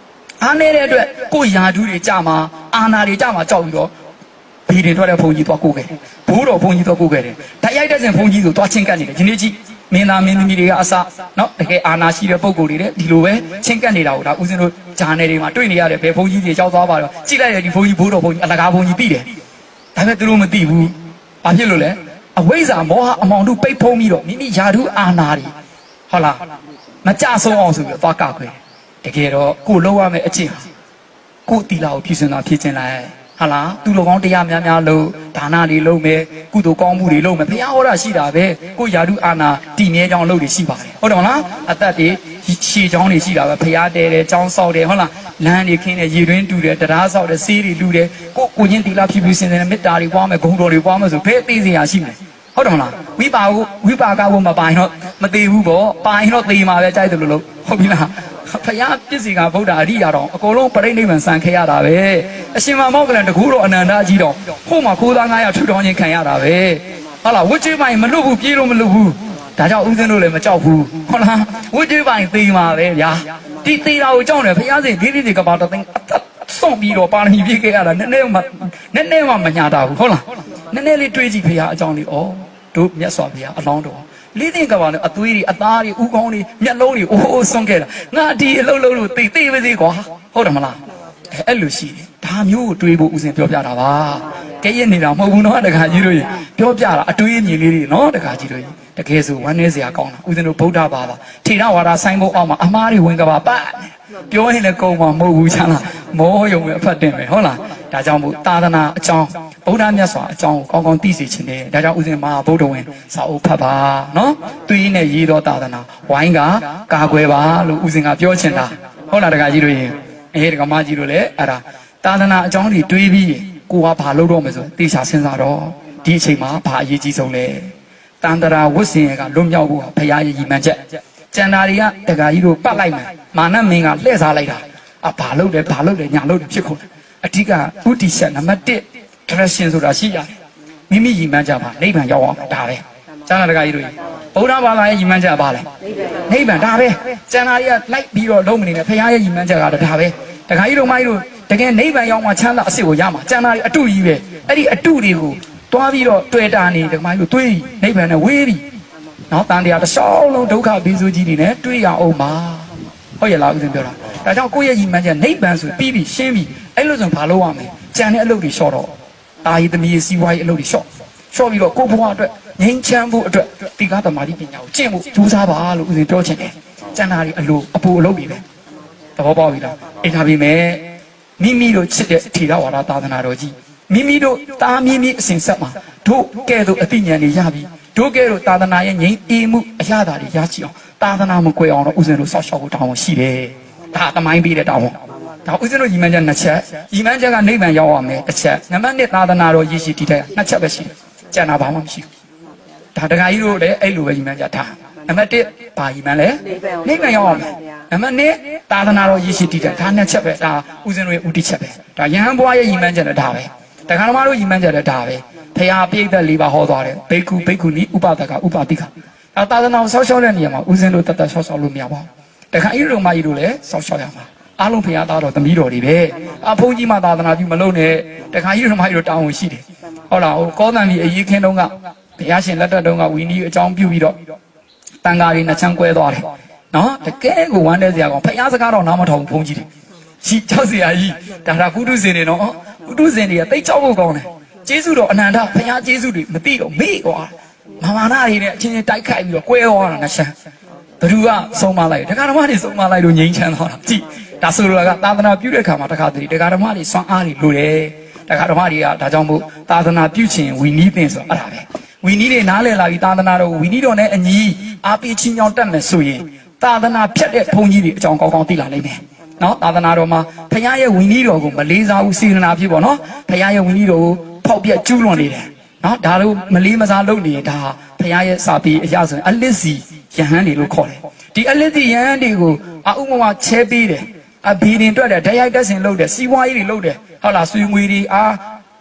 အားနေတဲ့အတွက်ကိုယာဒူးတွေကြာမှာအာနာတွေကြာမှာကြောက်ပြီးတော့ဘေးတွေတွေ့တဲ့ဘုံကြီးသွားကိုခဲ့ဘိုးတော်ဘုံကြီးသွားကိုခဲ့တယ်ဓာတ်ရိုက်တဲ့စဉ်ဘုံကြီးဆိုသွားချင်းကတ်နေတယ်ဒီနေ့ကြီးမင်းသားမင်းသမီးတွေကအစနော်တကယ်အာနာရှိတဲ့ပုံကိုယ်တွေတဲ့ဒီလိုပဲချင်းကတ်နေတာကိုဒါဦးဇင်းတို့ဂျာနယ်တွေမှာတွေ့နေရတယ်ဘယ်ဘုံကြီးတွေကြောက်သွားပါတော့ကြည့်လိုက်ရဒီဘုံကြီးဘိုးတော်ဘုံကြီးအလကားဘုံကြီးပြီးတယ်ဒါပေမဲ့သူတို့မသိဘူးဘာဖြစ်လို့လဲအဝိဇ္ဇာမောဟအမောင်တို့ပိတ်ဖုံးပြီးတော့မိမိယာဓုအာနာတွေဟုတ်လားမကြဆုံးအောင်ဆိုပြီးသွားကခွဲတကယ်တော့ကိုလုံးရမယ့်အကျင့်ကိုတီလာကိုဖြည့်စင်တာဖြည့်ခြင်းလိုက်ဟာလားသူလိုကောင်းတရားများများလို့ဒါနတွေလုပ်မယ်ကုသိုလ်ကောင်းမှုတွေလုပ်မယ်ဘုရားဟောတာရှိတာပဲကိုယာဓုအာနာတည်မြဲကြောင်းလုပ်တွေရှိပါတယ်ဟုတ်တယ်မလားအသက်တွေရှည်ကြောင်းတွေရှိတာပဲဘုရားတဲတယ်ကြောင်းဆောက်တယ်ဟုတ်လားလမ်းတွေခင်းတယ်ရေတွင်းတူတယ်တရားဆောက်တယ်ဆေးတွေလူတယ်ကိုကိုချင်းတီလာဖြည့်ဖြည့်စင်စင်မေတ္တာတွေပွားမယ်ဂုဏ်တော်တွေပွားမယ်ဆိုဘယ်သိစရာရှိမလဲဟုတ်တယ်မလားဝိပါကဝိပါကဘုမပိုင်တော့မသေးဘူးပေါ့ပိုင်တော့သေမှာပဲကြိုက်တယ်လို့လို့ဟုတ်ပြီလားဖယားပြစ်စီကဗုဒ္ဓအရိယာတော်အကုန်လုံးပြိဋိနိဗ္ဗာန်ဆံခဲ့ရတာပဲအရှင်မောဂလန်တကူတော်အနန္တကြီးတော်ဟိုမှာခိုးသားငါးယောက်ထူထောင်ခြင်းခံရတာပဲဟုတ်လားဝှကျွေးပိုင်မလွတ်ဘူးပြေးလို့မလွတ်ဘူးဒါကြောင့်ဦးဇင်းတို့လည်းမကြောက်ဘူးဟုတ်လားဝှကျွေးပိုင်သေမှာပဲဗျာဒီသေတာကိုကြောက်တယ်ဖယားစိတ်ဒီဒီဒီကဘာတော်သိစွန့်ပြီးတော့ပါရမီပြည့်ခဲ့ရတာနည်းနည်းမှနည်းနည်းမှမညာတာဘူးဟုတ်လားနည်းနည်းလေးတွေးကြည့်ဖယားအကြောင်းလေးဩတို့မြတ်စွာဘုရားအလောင်းတော်လေးသိင်ကဘာလဲအသွေးတွေအသားတွေဥကောင်းတွေမျက်လုံးတွေအိုးအိုးဆွန့်ခဲ့တာငါဒီအလုံးလုံးလို့သိသိပါစေကွာဟုတ်တယ်မလားအဲအဲ့လိုရှိတယ်ဒါမျိုးကိုတွေးဖို့ဦးစင်ပြောပြတာပါကဲရနေတာမဟုတ်ဘူးနော်တခါကြီးတို့ပြောပြတာအတွေးမြင်လေးတွေနော်တခါကြီးတို့တကယ်ဆိုဝမ်းနေစရာကောင်းတာဦးစင်တို့ဗုဒ္ဓဘာသာထေရဝါဒဆိုင်ဖို့အောက်မှာအမားတွေဝင်ကပါပတ်ပြောရင်လည်းကုန်မှာမဟုတ်ဘူးချမ်းလားမောယုံပဲအဖတ်တင်ပဲဟုတ်လားဒါကြောင့်မို့သာသနာအကြောင်းဗုဒ္ဓမြတ်စွာအကြောင်းကိုကောင်းကောင်းသိစေချင်တယ်ဒါကြောင့်ဦးဇင်မဟာဗုဒ္ဓဝင်စာအုပ်ဖတ်ပါနော်သူရင်းနဲ့ရေးတော်သာသနာဝိုင်းကကာကွယ်ပါလို့ဦးဇင်ကပြောချင်တာဟုတ်လားတခါကြီးတို့ရင်အေးတခါမကြီးတို့လည်းအဲ့ဒါသာသနာအကြောင်းတွေတွေးပြီးကိုကဘာလုပ်တော့မယ်ဆိုတေချာစဉ်းစားတော့ဒီအချိန်မှာဘာအရေးကြီးဆုံးလဲတန်တရာဝတ်စင်ကလွတ်မြောက်ဖို့ဖရာရဲ့ရည်မှန်းချက်ကျန်တာတွေကတခါကြီးတို့ပတ်လိုက်မယ်မာနမင်းကလှည့်စားလိုက်တာအဘာလုပ်တယ်ဘာလုပ်တယ်ညာလုပ်တယ်ဖြစ်ကုန်တယ်အဓိကဥတီချက်နံပါတ်တစ် direction ဆိုတာရှိရတယ်မိမိရည်မှန်းချက်ပါနိဗ္ဗာန်ရောက်အောင်ဒါပဲကျန်တာတခါကြီးတို့ဗုဒ္ဓဘာသာရဲ့ရည်မှန်းချက်ကဘာလဲနိဗ္ဗာန်ဒါပဲကျန်တာတွေကလိုက်ပြီးတော့လုံးမနေနဲ့ဖရာရဲ့ရည်မှန်းချက်ကတော့ဒါပဲတခါကြီးတို့မကြီးတို့တကယ်နိဗ္ဗာန်ရောက်မှချမ်းသာအစ်စ်ကိုရမှာကျန်တာတွေအတုကြီးပဲအဲ့ဒီအတုတွေကိုတွားပြီးတော့တွေ့တာနေတခါကြီးတို့တွေးနိဗ္ဗာန်နဲ့ဝေးပြီးနော်တန်တရားတစ်လျှောက်လုံးဒုက္ခဘီဆိုကြီးတွေနဲ့တွေးရအောင်ပါဟုတ်ရဲ့လားဦးဇင်ပြောတာဒါကြောင့်ကိုယ့်ရဲ့ရည်မှန်းချက်နိဗ္ဗာန်ဆိုပြီးပြီးရှင်းပြီးအဲ့လိုဆိုဘာလုပ်ရမလဲကြံတဲ့အလုပ်တွေလျှော့တော့အာယသမီးစီဝါရေးအလုပ်တွေလျှော့လျှော့ပြီးတော့ကိုယ့်ဘဝအတွက်ငြိမ်းချမ်းဖို့အတွက်တိကားသမารိပညာကိုကျင့်ဖို့ကြိုးစားပါလို့ဦးဇင်ပြောချင်တယ်ကျန်တာတွေအလိုအပူအလုပ်တွေပဲသဘောပေါက်ပြီလားအဲ့ဒါပေမဲ့မိမိတို့ချစ်တဲ့ထေရဝါဒသာသနာတော်ကြီးမိမိတို့တာမီးမီးအစဉ်ဆက်မှာတို့ကဲ့သို့အသိဉာဏ်တွေရပြီးတို့ကဲ့သို့သာသနာရဲ့ငြိမ်းအေးမှုအရာတွေရရှိအောင်သာသနာမကွယ်အောင်တော့ဦးဇင်းတို့ဆောက်ရှောက်ဖို့တောင်းဝန်ရှိတယ်ဒါသမိုင်းပေးတဲ့တောင်းဝန်ဒါဦးဇင်းတို့ညီမချက်နှစ်ချက်ညီမချက်ကနိဗ္ဗာန်ရောက်အောင်မယ်တစ်ချက်နံပါတ်နှစ်သာသနာတော်ရည်ရှိတည်တဲ့နှစ်ချက်ပဲရှိတယ်ကျန်တာဘာမှမရှိဘူးဒါတခါကြီးတို့လည်းအဲ့လိုပဲညီမချက်ထားနံပါတ်တစ်ဘာညီမလဲနိဗ္ဗာန်ရောက်အောင်မယ်နံပါတ်နှစ်သာသနာတော်ရည်ရှိတည်တဲ့ဒါနှစ်ချက်ပဲဒါဦးဇင်းတို့ရဲ့ဥတီချက်ပဲဒါယဟန်ဘွားရဲ့ညီမချက်လည်းဒါပဲတခါတော်မတို့ညီမချက်လည်းဒါပဲဖရာပြိဋ္ဌလေးပါဟောသွားတယ်ဘိက္ခုဘိက္ခုနီဥပဒကဥပတိကအဲသာသနာကိုဆောက်ရှောက်တဲ့နေရာမှာဦးဇင်းတို့တတ်တတ်ဆောက်ရှောက်လို့မရပါဘူးတခါဤတို့မကြီးတို့လည်းဆောက်ရှောက်ရမှာအားလုံးဖရာသားတော်သမီးတော်တွေပဲအဖုန်းကြီးမှသာသနာပြုမလုပ်နဲ့တခါဤတို့မကြီးတို့တောင်းဝင်ရှိတယ်ဟုတ်လားဟိုကောသံကြီးအရေးခင်းတုန်းကဘုရားရှင်လက်ထက်တုန်းကဝီနီအကြောင်းပြုပြီးတော့တန်ဃာတွေနှချမ်းကွဲသွားတယ်နော်တကယ်ကိုဝမ်းတဲ့စရာကောင်ဖရာစကားတော့နားမထောင်ဘုန်းကြီးတွေရှိကြောက်စရာကြီးဒါဒါကုတုစင်တွေနော်ကုတုစင်တွေကတိတ်ကြောက်ဖို့ကောင်းတယ်ကျေးဇူးတော်အနန္တဘုရားကျေးဇူးတွေမသိတော့မေ့ကွာမာမာနာတွေနဲ့အချင်းချင်းတိုက်ခိုက်ပြီးတော့ကွဲသွားတာနှချမ်းဘ누구ကဆုံးမလိုက်တခါဓမ္မတွေဆုံးမလိုက်လို့ငြိမ်းချမ်းသွားတာကြည့်ဒါဆိုလိုတာကသာသနာပြုတဲ့အခါမှာတခါတည်းတခါဓမ္မတွေစွမ်းအားတွေလိုတယ်တခါဓမ္မတွေကဒါကြောင့်မို့သာသနာပြုခြင်းဝီနီးပင်ဆိုအဲ့ဒါပဲဝီနီးတွေနားလည်လာပြီးသာသနာတော်ဝီနီးတော်နဲ့အညီအားပေးချင်းကြောင်းတက်မယ်ဆိုရင်သာသနာဖြတ်တဲ့ဘုန်းကြီးတွေအကြောင်းကောင်းကောင်းသိလာလိမ့်မယ်နော်သာသနာတော်မှာဘုရားရဲ့ဝီနီးတော်ကိုမလေးစားဘူးစေတနာဖြစ်ပေါ့နော်ဘုရားရဲ့ဝီနီးတော်ကိုဖောက်ပြက်ကျူးလွန်နေတယ်နော်ဒါလို့မလေးမစားလုပ်နေရင်ဒါဘုရားရဲ့စာပေအရာဆိုရင်အလစ်စီယဟန်တွေလို့ခေါ်တယ်ဒီအလစ်စီယဟန်တွေကိုအဥပမာချဲပေးတယ်အဘီရင်တွက်တယ်ဓာတ်ရိုက်တက်စင်လုပ်တယ်စီးပွားရေးတွေလုပ်တယ်ဟုတ်လားဆွေငွေတွေအား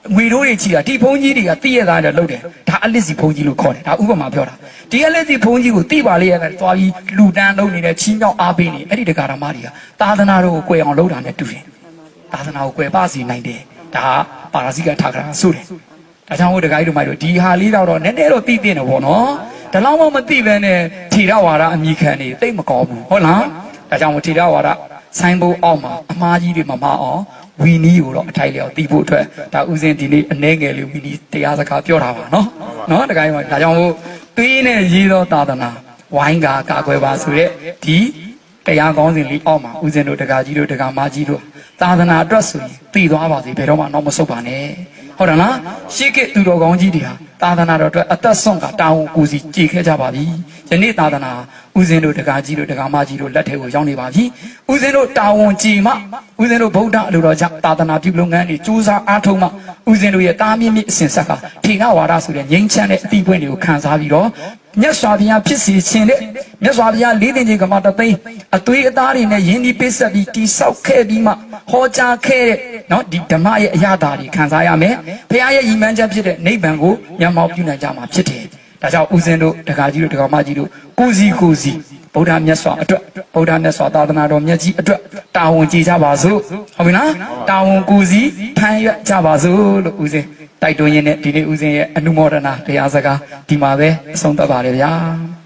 ငွေတို့တွေချီတာဒီဘုန်းကြီးတွေကသိရသားတယ်လုပ်တယ်ဒါအလစ်စီဘုန်းကြီးလို့ခေါ်တယ်ဒါဥပမာပြောတာဒီအလစ်စီဘုန်းကြီးကိုသိပါလေရတယ်သွားပြီးလူတန်းလုပ်နေတဲ့ချင်းမြောက်အားပေးနေအဲ့ဒီတရားဓမ္မတွေကသာသနာတော်ကိုကွယ်အောင်လုပ်တာနဲ့တူတယ်သာသနာကိုကွယ်ပါစီနိုင်တယ်ဒါပါရဇိကထာကရာဆိုတယ်ဒါကြောင့်ဟိုတခါကြီးတို့မိုက်တို့ဒီဟာလေးတော့နည်းနည်းတော့သိသိနေပေါ့နော်ဒါလောက်မှမသိဘဲနဲ့ထေရဝါဒအမိခံနေသိမကောင်းဘူးဟုတ်လားဒါကြောင့်ထေရဝါဒဆိုင်းဘုတ်အောက်မှာအမားကြီးတွေမမအောင်ဝီနီးကိုတော့အထိုက်လျောက်တီးဖို့အတွက်ဒါဥစဉ်ဒီနေ့အနေငယ်လေးဝီနီးတရားစကားပြောတာပါနော်နော်တခါကြီးမှာဒါကြောင့်ဟိုသွေးနဲ့ရေးသောသာသနာဝိုင်းကာကာကွယ်ပါဆိုတဲ့ဒီတရားကောင်းစဉ်လေးအောက်မှာဥစဉ်တို့တခါကြီးတို့တခါမကြီးတို့သာသနာအတွက်ဆိုရင်တည်သွားပါစေဘယ်တော့မှတော့မဆုတ်ပါနဲ့ဟုတ်တယ်လားရှေးကသူတော်ကောင်းကြီးတွေဟာသာသနာတော်အတွက်အသက်ဆုံးကတာဝန်ကိုစီကြည်ခဲ့ကြပါပြီယနေ့သာသနာဥစဉ်တို့တကားကြီးတို့တကားမကြီးတို့လက်ထဲကိုရောက်နေပါပြီဥစဉ်တို့တာဝန်ကြည်မှဥစဉ်တို့ဗုဒ္ဓအလိုတော်ကြောင့်သာသနာပြုလုပ်ငန်းတွေစူးစမ်းအားထုတ်မှဥစဉ်တို့ရဲ့တာမြင့်မြင့်အစဉ်ဆက်ကထေရဝါဒဆိုတဲ့ငြိမ်းချမ်းတဲ့အသီးပွင့်တွေကိုခံစားပြီးတော့မြတ်စွာဘုရားဖြစ်စီခြင်းတဲ့မြတ်စွာဘုရားလေးသိင်ခြင်းကမ္မတသိန်းအသွေးအသားတွေနဲ့ယဉ်ဒီပိဆက်ပြီးတိဆောက်ခဲ့ပြီးမှဟောကြားခဲ့တဲ့နော်ဒီဓမ္မရဲ့အရာဓာတ်တွေခံစားရမယ်ဘုရားရဲ့ရည်မှန်းချက်ဖြစ်တဲ့နိဗ္ဗာန်ကိုမျက်မှောက်ပြုနိုင်ကြမှာဖြစ်တယ်ဒါကြောင့်ဦးဇင်းတို့တက္ကကြီးတို့တက္ကမကြီးတို့ကိုစီကိုစီဗုဒ္ဓမြတ်စွာအတွက်ဗုဒ္ဓမြတ်စွာသာသနာတော်မြတ်ကြီးအတွက်တာဝန်ကြည်ကြပါစို့ဟုတ်ပြီနော်တာဝန်ကိုစီထမ်းရွက်ကြပါစို့လို့ဦးဇင်းတိုက်တွန်းရင်းနဲ့ဒီနေ့ဦးဇင်းရဲ့အနုမောဒနာတရားစကားဒီမှာပဲအဆုံးသတ်ပါတယ်ဗျာ